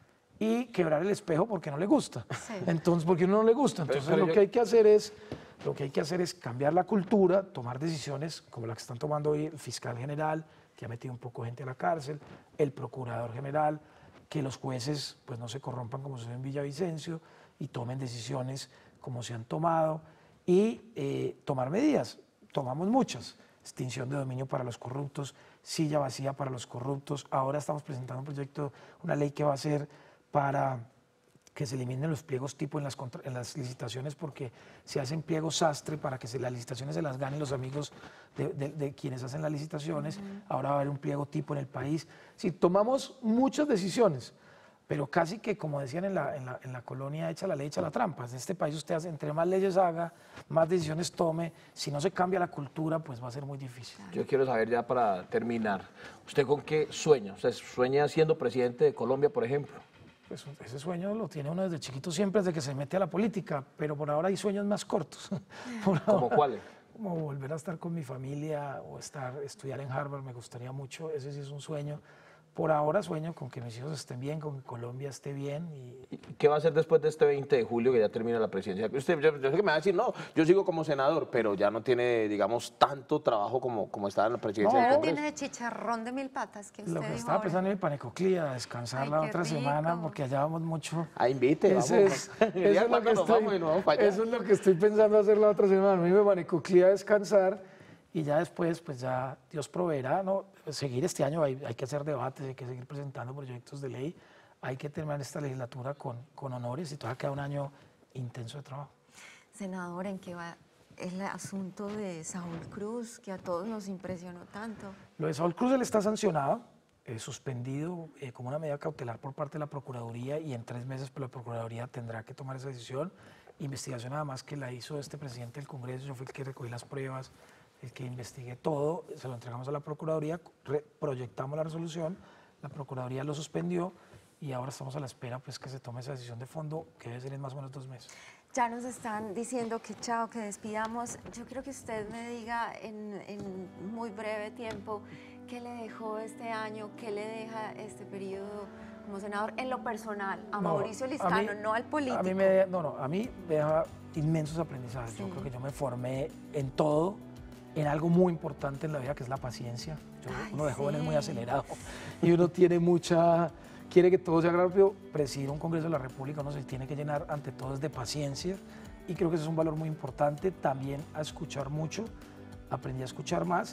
y quebrar el espejo porque no le gusta. Sí. Entonces, porque uno no le gusta. Entonces, pero lo yo- que hay que hacer es lo que hay que hacer es cambiar la cultura, tomar decisiones como las que están tomando hoy el fiscal general, que ha metido un poco de gente a la cárcel, el procurador general, que los jueces pues no se corrompan como se ve en Villavicencio y tomen decisiones como se han tomado y eh, tomar medidas. Tomamos muchas. Extinción de dominio para los corruptos, silla vacía para los corruptos. Ahora estamos presentando un proyecto, una ley que va a ser para que se eliminen los pliegos tipo en las, contra- en las licitaciones porque se hacen pliegos sastre para que se, las licitaciones se las ganen los amigos de, de- de quienes hacen las licitaciones. Ahora va a haber un pliego tipo en el país. Sí, tomamos muchas decisiones, pero casi que, como decían en la, en la, en la colonia, echa la ley, echa la trampa. En este país usted hace, entre más leyes haga, más decisiones tome, si no se cambia la cultura, pues va a ser muy difícil. Yo quiero saber ya para terminar, ¿usted con qué sueña? ¿Usted sueña siendo presidente de Colombia, por ejemplo? Pues ese sueño lo tiene uno desde chiquito siempre, desde que se mete a la política, pero por ahora hay sueños más cortos. Por ¿Cómo ahora, cuáles? Como volver a estar con mi familia o estar, estudiar en Harvard, me gustaría mucho, ese sí es un sueño. Por ahora sueño con que mis hijos estén bien, con que Colombia esté bien y ¿Y qué va a hacer después de este veinte de julio que ya termina la presidencia? Usted, yo, yo sé que me va a decir, no, yo sigo como senador, pero ya no tiene, digamos, tanto trabajo como, como estaba en la presidencia del Pero Congreso. tiene chicharrón de mil patas que usted lo que dijo estaba ahora. pensando en el Panecoclía, descansar Ay, la qué otra semana rico. porque allá vamos mucho. Ah, invite, Ese vamos. es, El eso, día es lo cuando que nos estoy, vamos y nos vamos para allá. eso es lo que estoy pensando hacer la otra semana. A mí me Panecoclía a descansar y ya después, pues ya Dios proveerá, ¿no? Seguir este año, hay, hay que hacer debates, hay que seguir presentando proyectos de ley, hay que terminar esta legislatura con, con honores y todavía queda un año intenso de trabajo. Senador, ¿en qué va el asunto de Saúl Cruz, que a todos nos impresionó tanto? Lo de Saúl Cruz, él está sancionado, eh, suspendido eh, como una medida cautelar por parte de la Procuraduría y en tres meses pues, la Procuraduría tendrá que tomar esa decisión. Investigación además que la hizo este presidente del Congreso, yo fui el que recogí las pruebas, el que investigué todo, se lo entregamos a la Procuraduría, re- proyectamos la resolución, la Procuraduría lo suspendió y ahora estamos a la espera pues, que se tome esa decisión de fondo, que debe ser en más o menos dos meses. Ya nos están diciendo que chao, que despidamos. Yo quiero que usted me diga en, en muy breve tiempo qué le dejó este año, qué le deja este periodo como senador en lo personal, a No, Mauricio a mí- Lizcano, no al político. A mí me, no, no, a mí me deja inmensos aprendizajes. Yo Sí. creo que yo me formé en todo, en algo muy importante en la vida, que es la paciencia. Yo- Ay, uno de joven es muy sí. acelerado y uno tiene mucha, quiere que todo sea rápido. Presidir un Congreso de la República uno se tiene que llenar ante todo es de paciencia y creo que ese es un valor muy importante. También a escuchar mucho, aprendí a escuchar más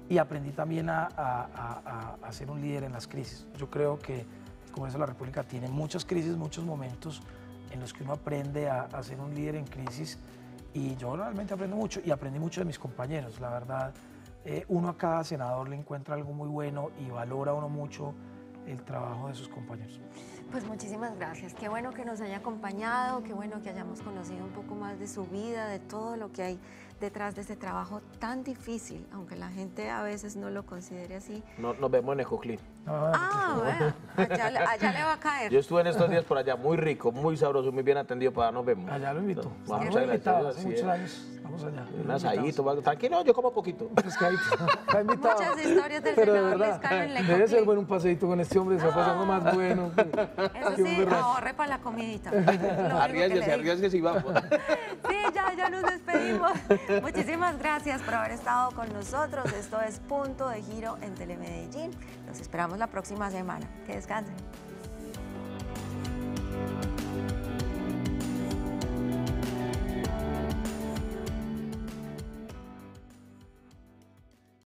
y aprendí también a, a, a, a ser un líder en las crisis. Yo creo que el Congreso de la República tiene muchas crisis, muchos momentos en los que uno aprende a, a ser un líder en crisis, y yo realmente aprendo mucho y aprendí mucho de mis compañeros. La verdad, eh, uno a cada senador le encuentra algo muy bueno y valora uno mucho el trabajo de sus compañeros. Pues muchísimas gracias, qué bueno que nos haya acompañado, qué bueno que hayamos conocido un poco más de su vida, de todo lo que hay detrás de este trabajo tan difícil, aunque la gente a veces no lo considere así. No, nos vemos en Ecoclin. Ah, bueno, allá, le- allá le va a caer. Yo estuve en estos días por allá, muy rico, muy sabroso, muy bien atendido, para nos vemos. Allá lo invito. No, Estamos muchas invitados, gracias, hace sí, muchos eh. años estamos allá. Un asadito, va- tranquilo, yo como poquito. Pescadito. Está invitado. Muchas historias del Pero de senador verdad, Lescano en debe ser Lecoclin. bueno un paseíto con este hombre, se va pasando más bueno. que- Eso que un sí, berraco. ahorre para la comidita. Lo único que le Arriesguese, digo. arriesguese y vamos. Sí, ya, ya nos despedimos. Muchísimas gracias por haber estado con nosotros. Esto es Punto de Giro en Telemedellín. Los esperamos la próxima semana. Que descansen.